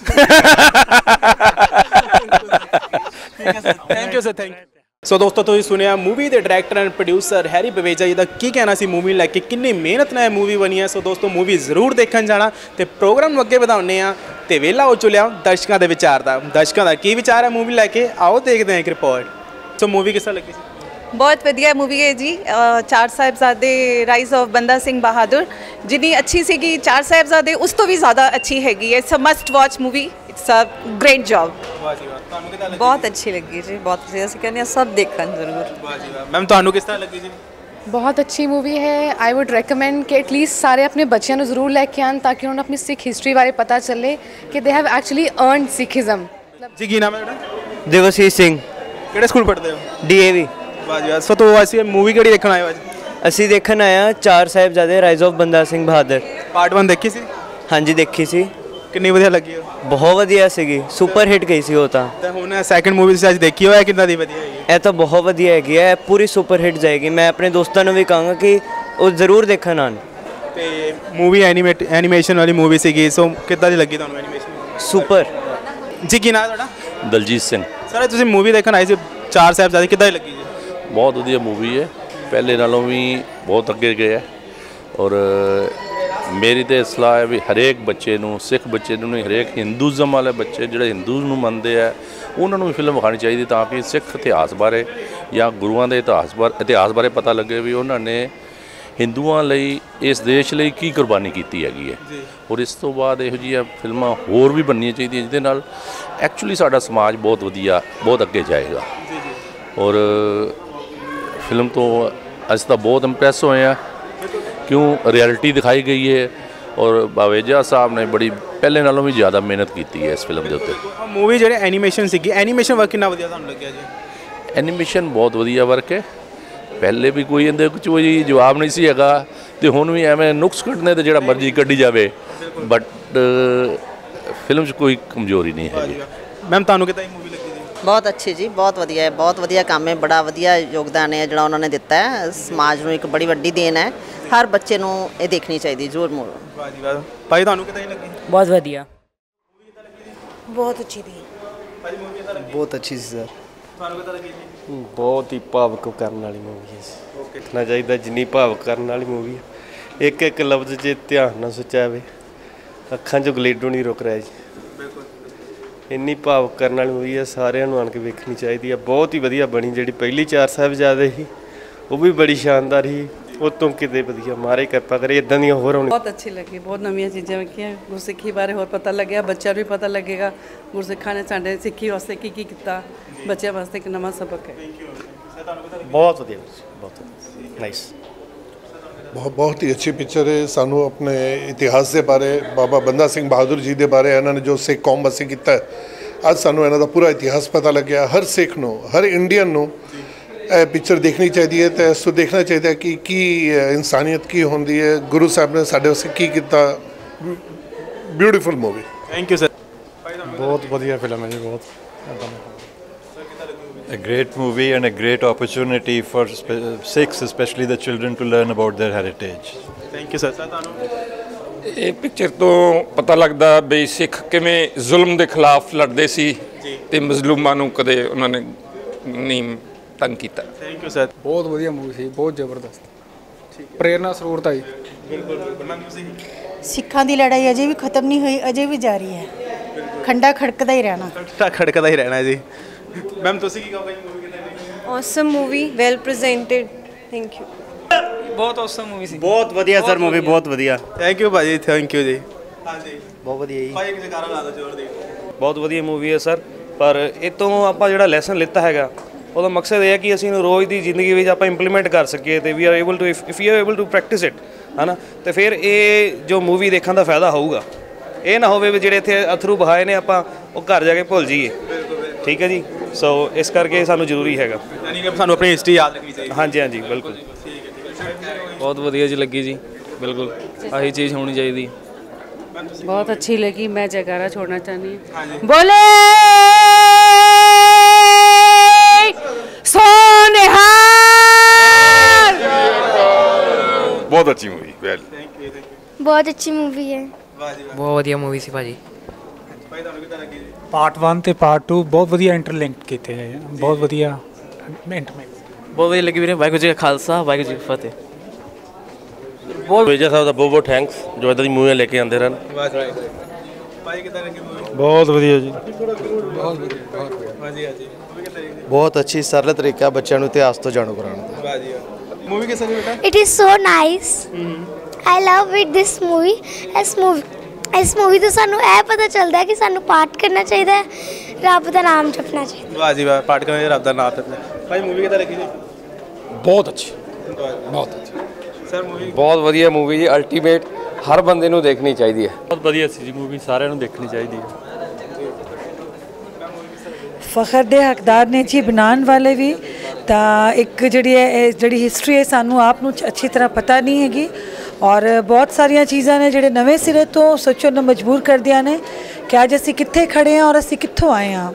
Speaker 1: Thank you sir, thank you. So ਦੋਸਤੋ ਤੁਸੀਂ ਸੁਣਿਆ ਮੂਵੀ ਦੇ director and producer Harry Baweja ji ਦਾ ਕੀ ਕਹਿਣਾ ਸੀ ਮੂਵੀ ਲੈ ਕੇ, ਕਿੰਨੀ ਮਿਹਨਤ ਨਾਲ ਇਹ ਮੂਵੀ ਬਣੀ ਹੈ। ਸੋ ਦੋਸਤੋ ਮੂਵੀ ਜ਼ਰੂਰ ਦੇਖਣ ਜਾਣਾ ਤੇ ਪ੍ਰੋਗਰਾਮ ਨੂੰ ਅੱਗੇ ਵਧਾਉਂਦੇ ਆ ਤੇ ਵੇਲਾ ਹੋ ਚੁੱਲਿਆ ਦਰਸ਼ਕਾਂ ਦੇ ਵਿਚਾਰ ਦਾ। ਦਰਸ਼ਕਾਂ ਦਾ ਕੀ ਵਿਚਾਰ ਹੈ ਮੂਵੀ ਲੈ ਕੇ, ਆਓ ਦੇਖਦੇ ਹਾਂ ਇੱਕ ਰਿਪੋਰਟ। ਸੋ ਮੂਵੀ ਕਿਸ ਤਰ੍ਹਾਂ ਲੱਗੀ ਸੀ?
Speaker 8: बहुत वधिया मूवी है जी। 4 साहिबजादे राइज ऑफ बंदा सिंह बहादुर जिन्नी अच्छी सी 4 साहिबजादे उस तो भी ज़्यादा अच्छी हैगी है। It's a must watch movie, it's a great job.
Speaker 9: बहुत अच्छी लगी जी, बहुत अच्छी। ਅਸੀਂ ਕਹਿੰਦੇ सब देखन जरूर।
Speaker 1: मैम ਤੁਹਾਨੂੰ किस तरह लगी जी?
Speaker 10: बहुत अच्छी मूवी है। आई वुड रिकमेंड कि एटलीस्ट सारे अपने बच्चों को जरूर लैके आन ताकि उन्हें अपनी सिख हिस्टरी बारे पता चले कि they have actually earned Sikhism.
Speaker 1: जी की नाम है बेटा?
Speaker 11: देवसीत सिंह।
Speaker 1: ਕਿਹੜੇ ਸਕੂਲ ਪੜ੍ਹਦੇ ਹੋ?
Speaker 11: डीएवी।
Speaker 1: ਵਾਹ ਜੀ ਵਾਹ। ਸੋ ਤੋ ਅਸੀਂ ਮੂਵੀ ਕਿਹੜੀ ਦੇਖਣ ਆਏ ਹੋ ਅੱਜ?
Speaker 11: ਅਸੀਂ ਦੇਖਣ ਆਏ ਹਾਂ 4 ਸਾਹਿਬਜ਼ਾਦੇ rise of Banda Singh Bahadur.
Speaker 1: Part 1 ਦੇਖੀ ਸੀ?
Speaker 11: ਹਾਂਜੀ ਦੇਖੀ ਸੀ।
Speaker 1: ਕਿੰਨੀ ਵਧੀਆ ਲੱਗੀ?
Speaker 11: ਬਹੁਤ ਵਧੀਆ ਸੀਗੀ, ਸੁਪਰ ਹਿੱਟ ਗਈ ਸੀ ਉਹ ਤਾਂ।
Speaker 1: ਤੇ ਹੁਣ ਸੈਕੰਡ ਮੂਵੀ ਤੁਸੀਂ ਅੱਜ ਦੇਖੀ ਹੋਇਆ, ਕਿੰਨਾ ਦੀ ਵਧੀਆ ਹੈਗੀ?
Speaker 11: ਇਹ ਤਾਂ ਬਹੁਤ ਵਧੀਆ ਹੈਗੀ ਹੈ, ਪੂਰੀ ਸੁਪਰ ਹਿੱਟ ਜਾਏਗੀ। ਮੈਂ ਆਪਣੇ ਦੋਸਤਾਂ ਨੂੰ ਵੀ ਕਹਾਂਗਾ ਕਿ ਉਹ ਜ਼ਰੂਰ ਦੇਖਣ ਆਉਣ।
Speaker 1: ਤੇ ਮੂਵੀ ਐਨੀਮੇਸ਼ਨ ਵਾਲੀ ਮੂਵੀ ਸੀਗੀ, ਸੋ ਕਿੱਦਾਂ ਦੀ ਲੱਗੀ ਤੁਹਾਨੂੰ ਐਨੀਮੇਸ਼ਨ?
Speaker 11: ਸੁਪਰ।
Speaker 1: ਜੀ ਕੀ ਨਾਮ ਤੁਹਾਡਾ?
Speaker 12: ਦਲਜੀਤ ਸਿੰਘ।
Speaker 1: ਸਰ ਤੁਸੀਂ ਮੂਵੀ ਦੇਖਣ ਆਏ ਸੀ 4 ਸਾਹਿਬਜ਼ਾਦੇ, ਕਿੱਦਾਂ ਦੀ ਲੱਗੀ ਜੀ?
Speaker 12: ਬਹੁਤ ਵਧੀਆ ਮੂਵੀ ਹੈ, ਪਹਿਲੇ ਨਾਲੋਂ ਵੀ ਬਹੁਤ ਅੱਗੇ ਗਏ ਹੈ। ਔਰ ਮੇਰੀ ਤਾਂ ਸਲਾਹ ਹੈ ਵੀ ਹਰੇਕ ਬੱਚੇ ਨੂੰ, ਸਿੱਖ ਬੱਚੇ ਨੂੰ ਨਹੀਂ, ਹਰੇਕ ਹਿੰਦੂਜ਼ਮ ਵਾਲੇ ਬੱਚੇ ਜਿਹੜੇ ਹਿੰਦੂ ਨੂੰ ਮੰਨਦੇ ਆ ਉਹਨਾਂ ਨੂੰ ਵੀ ਫਿਲਮ ਵਿਖਾਉਣੀ ਚਾਹੀਦੀ ਤਾਂ ਕਿ ਸਿੱਖ ਇਤਿਹਾਸ ਬਾਰੇ ਜਾਂ ਗੁਰੂਆਂ ਦੇ ਇਤਿਹਾਸ ਬਾਰੇ ਪਤਾ ਲੱਗੇ ਵੀ ਉਹਨਾਂ ਨੇ ਹਿੰਦੂਆਂ ਲਈ, ਇਸ ਦੇਸ਼ ਲਈ ਕੀ ਕੁਰਬਾਨੀ ਕੀਤੀ ਹੈਗੀ ਹੈ। ਔਰ ਇਸ ਤੋਂ ਬਾਅਦ ਇਹੋ ਜਿਹੀਆਂ ਫਿਲਮਾਂ ਹੋਰ ਵੀ ਬਣਨੀਆਂ ਚਾਹੀਦੀਆਂ ਜਿਹਦੇ ਨਾਲ ਐਕਚੁਅਲੀ ਸਾਡਾ ਸਮਾਜ ਬਹੁਤ ਵਧੀਆ, ਬਹੁਤ ਅੱਗੇ ਜਾਏਗਾ। ਔਰ ਫਿਲਮ ਤੋਂ ਅਸੀਂ ਤਾਂ ਬਹੁਤ ਇੰਪ੍ਰੈਸ ਹੋਏ ਹਾਂ ਕਿਉਂ ਰਿਐਲਿਟੀ ਦਿਖਾਈ ਗਈ ਹੈ। ਔਰ ਬਵੇਜਾ ਸਾਹਿਬ ਨੇ ਬੜੀ ਪਹਿਲੇ ਨਾਲੋਂ ਵੀ ਜ਼ਿਆਦਾ ਮਿਹਨਤ ਕੀਤੀ ਹੈ ਇਸ ਫਿਲਮ ਦੇ ਉੱਤੇ।
Speaker 1: ਮੂਵੀ ਜਿਹੜੇ ਐਨੀਮੇਸ਼ਨ ਸੀਗੀ, ਐਨੀਮੇਸ਼ਨ ਵਰਕ ਕਿੰਨਾ ਵਧੀਆ ਤੁਹਾਨੂੰ ਲੱਗਿਆ ਜੀ?
Speaker 12: ਐਨੀਮੇਸ਼ਨ ਬਹੁਤ ਵਧੀਆ ਵਰਕ ਹੈ। ਪਹਿਲੇ ਵੀ ਕੋਈ ਇਹਦੇ ਕੁਝ ਕੋਈ ਜਵਾਬ ਨਹੀਂ ਸੀ ਹੈਗਾ ਤੇ ਹੁਣ ਵੀ ਐਵੇਂ ਨੁਕਸ ਕੱਢਣੇ ਤੇ ਜਿਹੜਾ ਮਰਜ਼ੀ ਕੱਢੀ ਜਾਵੇ, ਬਟ ਫਿਲਮ 'ਚ ਕੋਈ ਕਮਜ਼ੋਰੀ ਨਹੀਂ ਹੈਗੀ।
Speaker 1: ਮੈਮ ਤੁਹਾਨੂੰ ਕਿੱਦਾਂ ਇਹ ਮੂਵੀ ਲੱਗੀ ਜੀ?
Speaker 9: बहुत अच्छी जी, बहुत वधिया है, बहुत वधिया काम है, बड़ा वधिया योगदान है जो उन्होंने दिता है समाज में। एक बड़ी वड्डी देन है, हर बच्चे नूं ये देखनी चाहिए जरूर।
Speaker 1: वाह जी वाह। भाई ਤੁਹਾਨੂੰ ਕਿੱਦਾਂ ਲੱਗੀ?
Speaker 13: बहुत वधिया।
Speaker 14: बहुत अच्छी थी
Speaker 1: भाई मूवी ਕਿੱਦਾਂ ਲੱਗੀ?
Speaker 15: बहुत अच्छी सी सर।
Speaker 1: ਤੁਹਾਨੂੰ ਕਿੱਦਾਂ ਲੱਗੀ ਜੀ?
Speaker 15: बहुत ही ਭਾਵਕ ਕਰਨ ਵਾਲੀ ਮੂਵੀ ਹੈ। ਦੇਖਣਾ ਚਾਹੀਦਾ ਜਿੰਨੀ ਭਾਵਕ ਕਰਨ ਵਾਲੀ ਮੂਵੀ ਹੈ। ਇੱਕ ਇੱਕ ਲਫ਼ਜ਼ ਜੇ ਧਿਆਨ ਨਾਲ ਸੋਚਿਆ ਜਾਵੇ ਅੱਖਾਂ 'ਚੋਂ ਗਲੇਡੋ ਨਹੀਂ ਰੁਕ ਰਿਹਾ ਜੀ। ਇੰਨੀ ਭਾਵੁਕ ਕਰਨ ਵਾਲੀ ਮੂਵੀ ਹੈ, ਸਾਰਿਆਂ ਨੂੰ ਆਣ ਕੇ ਵੇਖਣੀ ਚਾਹੀਦੀ ਹੈ। ਬਹੁਤ ਹੀ ਵਧੀਆ ਬਣੀ। ਜਿਹੜੀ ਪਹਿਲੀ 4 ਸਾਹਿਬਜ਼ਾਦੇ ਸੀ ਉਹ ਵੀ ਬੜੀ ਸ਼ਾਨਦਾਰ ਸੀ ਉਤੋਂ ਕਿਤੇ ਵਧੀਆ ਮਾਰੇ ਕਿਰਪਾ ਕਰੇ ਇਦਾਂ ਦੀਆਂ ਹੋਰ ਹੋਣ।
Speaker 13: ਬਹੁਤ ਅੱਛੀ ਲੱਗੀ, ਬਹੁਤ ਨਵੀਆਂ ਚੀਜ਼ਾਂ ਵੇਖੀਆਂ, ਗੁਰਸਿੱਖੀ ਬਾਰੇ ਹੋਰ ਪਤਾ ਲੱਗਿਆ, ਬੱਚਿਆਂ ਨੂੰ ਵੀ ਪਤਾ ਲੱਗੇਗਾ ਗੁਰਸਿੱਖਾਂ ਨੇ ਸਾਡੇ ਸਿੱਖੀ ਵਾਸਤੇ ਕੀ ਕੀਤਾ, ਬੱਚਿਆਂ ਵਾਸਤੇ ਇੱਕ ਨਵਾਂ ਸਬਕ ਹੈ।
Speaker 15: ਬਹੁਤ ਵਧੀਆ, ਬਹੁਤ ਨਾਈਸ।
Speaker 16: बहुत ही अच्छी पिक्चर है। सानू अपने इतिहास के बारे, बाबा बंदा सिंह बहादुर जी के बारे, इन्होंने जो सिख कौम वास्ते किया अज सानू इन्हों का पूरा इतिहास पता लग्या। हर सिख नू, हर इंडियन नू पिक्चर देखनी चाहिए तो इस तो देखना चाहिए कि इंसानियत की होंदी है, गुरु साहब ने साडे वास्ते की किया। Beautiful movie.
Speaker 1: Thank you sir.
Speaker 5: बहुत वधिया फिल्म है जी, बहुत
Speaker 17: A great movie and a great opportunity for Sikhs, especially the children, to learn about their heritage.
Speaker 1: Thank you sir।
Speaker 18: ਇਹ ਪਿਕਚਰ ਤੋਂ ਪਤਾ ਲੱਗਦਾ ਬਈ ਸਿੱਖ ਕਿਵੇਂ ਜ਼ੁਲਮ ਦੇ ਖਿਲਾਫ ਲੜਦੇ ਸੀ ਤੇ ਮਜ਼ਲੂਮਾਂ ਨੂੰ ਕਦੇ ਉਹਨਾਂ ਨੇ ਨਹੀਂ ਤੰਗ ਕੀਤਾ।
Speaker 1: Thank you sir.
Speaker 19: ਬਹੁਤ ਵਧੀਆ ਮੂਵੀ ਸੀ, ਬਹੁਤ ਜ਼ਬਰਦਸਤ, ਪ੍ਰੇਰਨਾ ਸਰੋਤ ਤਾਂ ਜੀ।
Speaker 14: ਸਿੱਖਾਂ ਦੀ ਲੜਾਈ ਅਜੇ ਵੀ ਖਤਮ ਨਹੀਂ ਹੋਈ, ਅਜੇ ਵੀ ਜਾਰੀ ਹੈ, ਖੰਡਾ ਖੜਕਦਾ ਹੀ ਰਹਿਣਾ।
Speaker 1: ਖੜਕਦਾ ਹੀ ਰਹਿਣਾ ਜੀ। ਮੈਮ ਤੁਸੀਂ ਕੀ ਕਹੋਗੇ ਮੂਵੀ ਕਿਦਾਂ ਲੱਗੀ?
Speaker 20: Awesome movie, well presented. Thank you.
Speaker 21: ਬਹੁਤ ਔਸਮ ਮੂਵੀ ਸੀ।
Speaker 15: ਬਹੁਤ ਵਧੀਆ ਸਰ ਮੂਵੀ, ਬਹੁਤ ਵਧੀਆ।
Speaker 1: ਥੈਂਕ ਯੂ ਭਾਜੀ, ਥੈਂਕ ਯੂ ਜੀ। ਹਾਂਜੀ
Speaker 15: ਬਹੁਤ ਵਧੀਆ ਜੀ।
Speaker 1: ਭਾਈ ਕਿਸੇ ਕਾਰਨ ਲਾ ਦੋ ਜ਼ੋਰ ਦੇ।
Speaker 22: ਬਹੁਤ ਵਧੀਆ ਮੂਵੀ ਹੈ ਸਰ, ਪਰ ਇਹ ਤੋਂ ਆਪਾਂ ਜਿਹੜਾ ਲੈਸਨ ਲਿੱਤਾ ਹੈਗਾ ਉਹਦਾ ਮਕਸਦ ਇਹ ਹੈ ਕਿ ਅਸੀਂ ਇਹਨੂੰ ਰੋਜ਼ ਦੀ ਜ਼ਿੰਦਗੀ ਵਿੱਚ ਆਪਾਂ ਇੰਪਲੀਮੈਂਟ ਕਰ ਸਕੀਏ ਤੇ we are able to if you are able to practise it, ਹੈ ਨਾ, ਤੇ ਫਿਰ ਇਹ ਜੋ ਮੂਵੀ ਦੇਖਣ ਦਾ ਫਾਇਦਾ ਹੋਊਗਾ। ਇਹ ਨਾ ਹੋਵੇ ਵੀ ਜਿਹੜੇ ਇੱਥੇ ਅਥਰੂ ਬਹਾਏ ਨੇ ਆਪਾਂ ਉਹ ਘਰ ਜਾ ਕੇ ਭੁੱਲ ਜਾਈਏ। ਠੀਕ ਹੈ ਜੀ, ਸੋ ਇਸ ਕਰਕੇ ਸਾਨੂੰ ਜ਼ਰੂਰੀ ਹੈਗਾ,
Speaker 1: ਯਾਨੀ ਕਿ ਸਾਨੂੰ ਆਪਣੀ ਹਿਸਟਰੀ ਯਾਦ ਰੱਖਣੀ ਚਾਹੀਦੀ।
Speaker 22: ਹਾਂਜੀ ਹਾਂਜੀ ਬਿਲਕੁਲ।
Speaker 21: ਬਹੁਤ ਵਧੀਆ ਜੀ ਲੱਗੀ ਜੀ, ਬਿਲकुल ਆਹੀ ਚੀਜ਼ ਹੋਣੀ ਚਾਹੀਦੀ।
Speaker 13: बहुत अच्छी लगी, मैं जयकारा छोड़ना चाहती हूँ। बोले सोनिहार।
Speaker 18: बहुत अच्छी मूवी, वेल।
Speaker 23: बहुत अच्छी मूवी है।
Speaker 21: ਬਹੁਤ ਵਧੀਆ ਮੂਵੀ ਸੀ ਭਾਜੀ।
Speaker 19: ਪਾਰਟ 1 ਤੇ ਪਾਰਟ 2 ਬਹੁਤ ਵਧੀਆ ਇੰਟਰਲਿੰਕ ਕੀਤੇ ਹੈ, ਬਹੁਤ ਵਧੀਆ ਇੰਟਰਮਿਕਸ।
Speaker 21: ਬਹੁਤ ਵਧੀਆ ਲੱਗੀ ਵੀਰੇ। ਵਾਹਿਗੁਰੂ ਜੀ ਕਾ ਖਾਲਸਾ, ਵਾਹਿਗੁਰੂ ਜੀ ਕੀ ਫਤਿਹ।
Speaker 15: ਬਹੁਤ ਮੇਜਰ ਸਾਹਿਬ ਦਾ ਬਹੁਤ ਬਹੁਤ ਥੈਂਕਸ ਜੋ ਇਦਾਂ ਦੀ ਮੂਵੀਆਂ ਲੈ ਕੇ ਆਉਂਦੇ ਰਹਿਣ।
Speaker 1: ਭਾਈ ਕਿਦਾਂ ਲੱਗੀ ਮੂਵੀ?
Speaker 5: ਬਹੁਤ ਵਧੀਆ ਜੀ।
Speaker 1: ਬਹੁਤ ਵਧੀਆ। ਹਾਂਜੀ ਹਾਂਜੀ।
Speaker 24: ਬਹੁਤ ਅੱਛੀ ਸਰਲ ਤਰੀਕਾ ਬੱਚਿਆਂ ਨੂੰ ਇਤਿਹਾਸ ਤੋਂ ਜਾਣੂ ਕਰਾਉਣ ਦਾ।
Speaker 1: ਵਾਹ ਜੀ ਵਾਹ। ਮੂਵੀ ਕਿਸ ਤਰ੍ਹਾਂ ਦੀ ਬੇਟਾ?
Speaker 23: It is so nice. I love with this movie. ਇਸ ਮੂਵੀ ਤੋਂ ਸਾਨੂੰ ਇਹ ਪਤਾ ਚੱਲਦਾ ਹੈ ਕਿ ਸਾਨੂੰ ਪਾਠ ਕਰਨਾ ਚਾਹੀਦਾ ਹੈ, ਰੱਬ ਦਾ ਨਾਮ ਜਪਣਾ ਚਾਹੀਦਾ।
Speaker 1: ਵਾਹ ਜੀ ਵਾਹ, ਪਾਠ ਕਰਨਾ ਚਾਹੀਦਾ, ਰੱਬ ਦਾ ਨਾਮ ਜਪਣਾ। ਭਾਈ ਮੂਵੀ ਕਿਦਾਂ ਲੱਗੀ ਜੀ?
Speaker 18: ਬਹੁਤ ਅੱਛੀ, ਬਹੁਤ ਅੱਛੀ
Speaker 1: ਸਰ ਮੂਵੀ।
Speaker 25: ਬਹੁਤ ਵਧੀਆ ਮੂਵੀ ਜੀ, ਅਲਟੀਮੇਟ, ਹਰ ਬੰਦੇ ਨੂੰ ਦੇਖਣੀ ਚਾਹੀਦੀ ਹੈ।
Speaker 3: ਬਹੁਤ ਵਧੀਆ ਸੀ ਜੀ ਮੂਵੀ, ਸਾਰਿਆਂ ਨੂੰ ਦੇਖਣੀ ਚਾਹੀਦੀ ਹੈ।
Speaker 26: ਫਖਰ ਦੇ ਹੱਕਦਾਰ ਨੇ ਜੀ ਬਣਾਉਣ ਵਾਲੇ ਵੀ। ਤਾਂ ਇੱਕ ਜਿਹੜੀ ਹੈ ਜਿਹੜੀ ਹਿਸਟਰੀ ਹੈ ਸਾਨੂੰ ਆਪ ਨੂੰ ਅੱਛੀ ਤਰ੍ਹਾਂ ਪਤਾ ਨਹੀਂ ਹੈਗੀ, ਔਰ ਬਹੁਤ ਸਾਰੀਆਂ ਚੀਜ਼ਾਂ ਨੇ ਜਿਹੜੇ ਨਵੇਂ ਸਿਰੇ ਤੋਂ ਸੋਚਣ ਨੂੰ ਮਜਬੂਰ ਕਰਦੀਆਂ ਨੇ ਕਿ ਅੱਜ ਅਸੀਂ ਕਿੱਥੇ ਖੜੇ ਹਾਂ ਔਰ ਅਸੀਂ ਕਿੱਥੋਂ ਆਏ ਹਾਂ।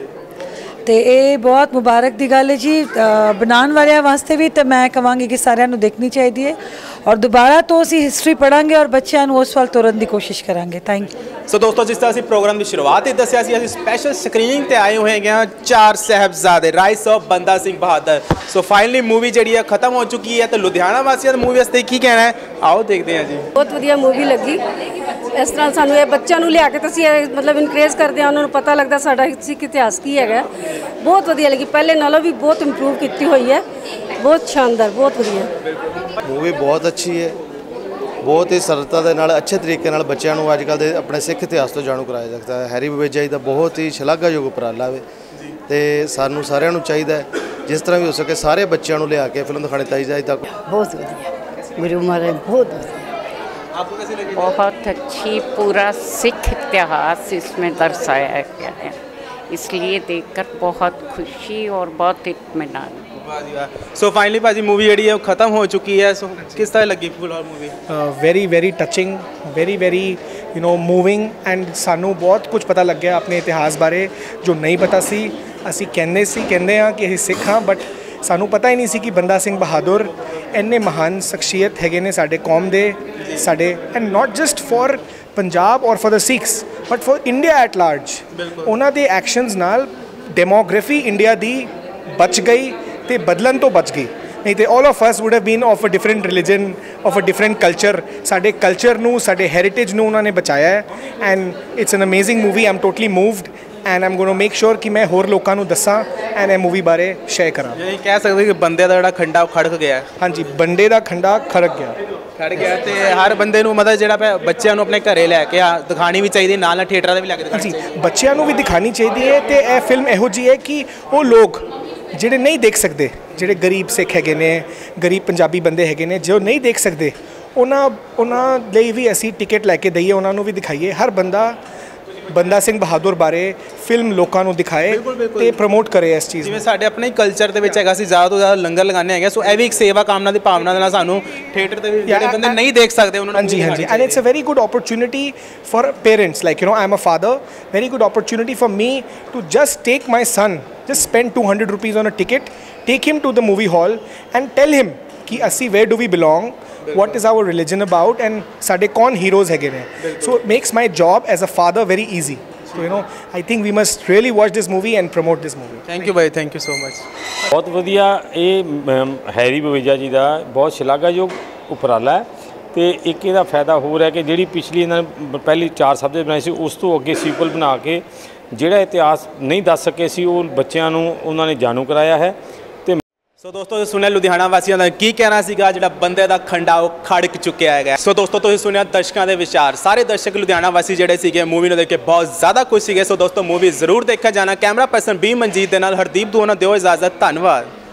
Speaker 26: ਤੇ ਇਹ ਬਹੁਤ ਮੁਬਾਰਕ ਦੀ ਗੱਲ ਹੈ ਜੀ ਬਣਾਉਣ ਵਾਲਿਆਂ ਵਾਸਤੇ ਵੀ। ਤਾਂ ਮੈਂ ਕਹਾਂਗੀ ਕਿ ਸਾਰਿਆਂ ਨੂੰ ਦੇਖਣੀ ਚਾਹੀਦੀ ਹੈ ਔਰ ਦੁਬਾਰਾ ਤੋਂ ਅਸੀਂ ਹਿਸਟਰੀ ਪੜ੍ਹਾਂਗੇ ਔਰ ਬੱਚਿਆਂ ਨੂੰ ਉਸ ਵੱਲ ਤੋਰਨ ਦੀ ਕੋਸ਼ਿਸ਼ ਕਰਾਂਗੇ। Thank you.
Speaker 1: ਸੋ ਦੋਸਤੋ, ਜਿਸ ਤਰ੍ਹਾਂ ਅਸੀਂ ਪ੍ਰੋਗਰਾਮ ਦੀ ਸ਼ੁਰੂਆਤ ਹੀ ਦੱਸਿਆ ਸੀ, ਅਸੀਂ ਸਪੈਸ਼ਲ ਸਕਰੀਨਿੰਗ ਤੇ ਆਏ ਹੋਏ ਹੈਗੇ ਹਾਂ ਚਾਰ ਸਾਹਿਬਜ਼ਾਦੇ, rise of Banda Singh Bahadur. So finally movie ਜਿਹੜੀ ਹੈ ਖਤਮ ਹੋ ਚੁੱਕੀ ਹੈ ਤੇ ਲੁਧਿਆਣਾ ਵਾਸੀਆਂ ਦੀ ਮੂਵੀ ਵਾਸਤੇ ਕੀ ਕਹਿਣਾ ਹੈ, ਆਓ ਦੇਖਦੇ ਹਾਂ ਜੀ।
Speaker 27: ਬਹੁਤ ਵਧੀਆ ਮੂਵੀ ਲੱਗੀ। ਇਸ ਤਰ੍ਹਾਂ ਸਾਨੂੰ ਇਹ ਬੱਚਿਆਂ ਨੂੰ ਲਿਆ ਕੇ ਤੁਸੀਂ ਮਤਲਬ ਇਨਕਰੇਜ ਕਰਦੇ ਆ, ਉਹਨਾਂ ਨੂੰ ਪਤਾ ਲੱਗਦਾ ਸਾਡਾ ਸਿੱਖ ਇਤਿਹਾਸ ਕੀ ਹੈਗਾ। ਬਹੁਤ ਵਧੀਆ ਲੱਗੀ, ਪਹਿਲੇ ਨਾਲੋਂ ਵੀ ਬਹੁਤ ਇੰਪਰੂਵ ਕੀਤੀ ਹੋਈ ਹੈ। ਬਹੁਤ ਸ਼ਾਨਦਾਰ, ਬਹੁਤ ਵਧੀਆ
Speaker 24: ਮੂਵੀ, ਬਹੁਤ ਅੱਛੀ ਹੈ। ਬਹੁਤ ਹੀ ਸਰਲਤਾ ਦੇ ਨਾਲ ਅੱਛੇ ਤਰੀਕੇ ਨਾਲ ਬੱਚਿਆਂ ਨੂੰ ਅੱਜ ਕੱਲ੍ਹ ਦੇ ਆਪਣੇ ਸਿੱਖ ਇਤਿਹਾਸ ਤੋਂ ਜਾਣੂ ਕਰਾਇਆ ਜਾਂਦਾ ਹੈ। ਹੈਰੀ ਬਵੇਜਾ ਜੀ ਦਾ ਬਹੁਤ ਹੀ ਸ਼ਲਾਘਾਯੋਗ ਉਪਰਾਲਾ ਹੈ ਤੇ ਸਾਨੂੰ ਸਾਰਿਆਂ ਨੂੰ ਚਾਹੀਦਾ ਹੈ ਜਿਸ ਤਰ੍ਹਾਂ ਵੀ ਹੋ ਸਕੇ ਸਾਰੇ ਬੱਚਿਆਂ ਨੂੰ ਲਿਆ ਕੇ ਫਿਲਮ ਦਿਖਾਣੀ ਚਾਹੀਦੀ। ਤੱਕ
Speaker 27: ਬਹੁਤ ਵਧੀਆ मेरी उम्र है। बहुत
Speaker 1: आपको कैसी लगी?
Speaker 28: बहुत अच्छी, पूरा सिख इतिहास इसमें दर्शाया गया है, इसलिए देखकर बहुत खुशी और बहुत इत्मीनान।
Speaker 1: सो फाइनली भाजी मूवी जी है खत्म हो चुकी है। सो किस तरह लगी फिलहाल movie?
Speaker 4: Very very touching, very very moving and सानू बहुत कुछ पता लग गया अपने इतिहास बारे जो नहीं पता सी। असी कहते हाँ कि असीं सिख हाँ, बट सानू पता ही नहीं सी कि बंदा सिंह बहादुर इन्ने महान शख्सियत हैगे ने साडे कौम दे, साडे and not just for Punjab और for the Sikhs but for India at large. उन्हां दे एक्शनस नाल डेमोग्राफी इंडिया दी बच गई ते बदलन तो बच गई, नहीं तो all of us would have been of a different religion, of a different culture. साडे कल्चर नू, साडे हैरिटेज नू उन्होंने बचाया है and it's an amazing movie. I am totally moved and I'm going to make sure ਕਿ ਮੈਂ ਹੋਰ ਲੋਕਾਂ ਨੂੰ ਦੱਸਾਂ ਐਂਡ ਇਹ ਮੂਵੀ ਬਾਰੇ ਸ਼ੇਅਰ ਕਰਾਂ।
Speaker 1: ਇਹ ਕਹਿ ਸਕਦੇ ਕਿ ਬੰਦੇ ਦਾ ਜਿਹੜਾ ਖੰਡਾ ਉਹ ਖੜਕ ਗਿਆ।
Speaker 4: ਹਾਂਜੀ, ਬੰਦੇ ਦਾ ਖੰਡਾ ਖੜਕ ਗਿਆ।
Speaker 1: ਖੜ ਗਿਆ ਤੇ ਹਰ ਬੰਦੇ ਨੂੰ ਮਤਲਬ ਜਿਹੜਾ ਬੱਚਿਆਂ ਨੂੰ ਆਪਣੇ ਘਰੇ ਲੈ ਕੇ ਦਿਖਾਣੀ ਵੀ ਚਾਹੀਦੀ, ਨਾਲ ਥੀਏਟਰਾਂ ਦੇ ਵੀ ਲੈ ਕੇ ਦਿਖਾਣੀ ਚਾਹੀਦੀ।
Speaker 4: ਬੱਚਿਆਂ ਨੂੰ ਵੀ ਦਿਖਾਣੀ ਚਾਹੀਦੀ ਹੈ ਤੇ ਇਹ ਫਿਲਮ ਇਹੋ ਜਿਹੀ ਹੈ ਕਿ ਉਹ ਲੋਕ ਜਿਹੜੇ ਨਹੀਂ ਦੇਖ ਸਕਦੇ, ਜਿਹੜੇ ਗਰੀਬ ਸਿੱਖ ਹੈਗੇ ਨੇ, ਗਰੀਬ ਪੰਜਾਬੀ ਬੰਦੇ ਹੈਗੇ ਨੇ ਜੋ ਨਹੀਂ ਦੇਖ ਸਕਦੇ, ਉਹਨਾਂ ਲਈ ਵੀ ਅਸੀਂ ਟਿਕਟ ਲੈ ਕੇ ਦਈਏ, ਉਹਨਾਂ ਨੂੰ ਵੀ ਦਿਖਾਈਏ। ਹਰ ਬੰਦਾ ਸਿੰਘ ਬਹਾਦਰ ਬਾਰੇ ਫਿਲਮ ਲੋਕਾਂ ਨੂੰ ਦਿਖਾਏ ਤੇ ਪ੍ਰਮੋਟ ਕਰੇ ਇਸ ਚੀਜ਼।
Speaker 1: ਜਿਵੇਂ ਸਾਡੇ ਆਪਣੇ ਕਲਚਰ ਦੇ ਵਿੱਚ ਹੈਗਾ ਸੀ ਜ਼ਿਆਦਾ ਤੋਂ ਜ਼ਿਆਦਾ ਲੰਗਰ ਲਗਾਉਂਦੇ ਹੈਗੇ, ਸੋ ਇਹ ਵੀ ਇੱਕ ਸੇਵਾ ਕਾਮਨਾ ਦੀ ਭਾਵਨਾ ਦੇ ਨਾਲ ਸਾਨੂੰ ਥੀਏਟਰ ਤੇ ਵੀ ਜਿਹੜੇ ਬੰਦੇ ਨਹੀਂ ਦੇਖ ਸਕਦੇ ਉਹਨਾਂ ਨੂੰ
Speaker 4: ਹਾਂਜੀ and it's a very good opportunity for parents like I am a father, very good opportunity for me to just take my son, just spend 200 rupees on a ticket, take him to the movie hall and tell him ਕਿ ਅਸੀਂ where do we belong, what is our religion about and ਸਾਡੇ ਕੌਣ heroes ਹੈਗੇ ਨੇ। So it makes my job as a father very easy. So I think we must really watch this movie and promote this movie.
Speaker 1: Thank you bhai, thank you so much.
Speaker 2: ਬਹੁਤ ਵਧੀਆ ਇਹ Harry Baweja ji ਦਾ ਬਹੁਤ ਸ਼ਲਾਘਾਯੋਗ ਉਪਰਾਲਾ ਹੈ ਤੇ ਇੱਕ ਇਹਦਾ ਫਾਇਦਾ ਹੋਰ ਹੈ ਕਿ ਜਿਹੜੀ ਪਿਛਲੀ ਇਹਨਾਂ ਨੇ ਪਹਿਲੀ 4 ਸਬਜੈਕਟ ਬਣਾਏ ਸੀ ਉਸ ਤੋਂ ਅੱਗੇ ਸੀਕੁਅਲ ਬਣਾ ਕੇ ਜਿਹੜਾ ਇਤਿਹਾਸ ਨਹੀਂ ਦੱਸ ਸਕੇ ਸੀ ਉਹ ਬੱਚਿਆਂ ਨੂੰ ਉਹਨਾਂ ਨੇ ਜਾਣੂ ਕਰਾਇਆ ਹੈ। ਤੇ
Speaker 1: ਸੋ ਦੋਸਤੋ ਤੁਸੀਂ ਸੁਣਿਆ ਲੁਧਿਆਣਾ ਵਾਸੀਆਂ ਦਾ ਕੀ ਕਹਿਣਾ ਸੀਗਾ, ਜਿਹੜਾ ਬੰਦੇ ਦਾ ਖੰਡਾ ਉਹ ਖੜਕ ਚੁੱਕਿਆ ਹੈਗਾ। ਸੋ ਦੋਸਤੋ ਤੁਸੀਂ ਸੁਣਿਆ ਦਰਸ਼ਕਾਂ ਦੇ ਵਿਚਾਰ, ਸਾਰੇ ਦਰਸ਼ਕ ਲੁਧਿਆਣਾ ਵਾਸੀ ਜਿਹੜੇ ਸੀਗੇ ਮੂਵੀ ਨੂੰ ਦੇਖ ਕੇ ਬਹੁਤ ਜ਼ਿਆਦਾ ਖੁਸ਼ ਸੀਗੇ। ਸੋ ਦੋਸਤੋ ਮੂਵੀ ਜ਼ਰੂਰ ਦੇਖਿਆ ਜਾਣਾ। ਕੈਮਰਾ ਪਰਸਨ ਬੀ ਮਨਜੀਤ ਦੇ ਨਾਲ ਹਰਦੀਪ ਦੂਆ ਨੂੰ ਦਿਓ ਇਜਾਜ਼ਤ, ਧੰਨਵਾਦ।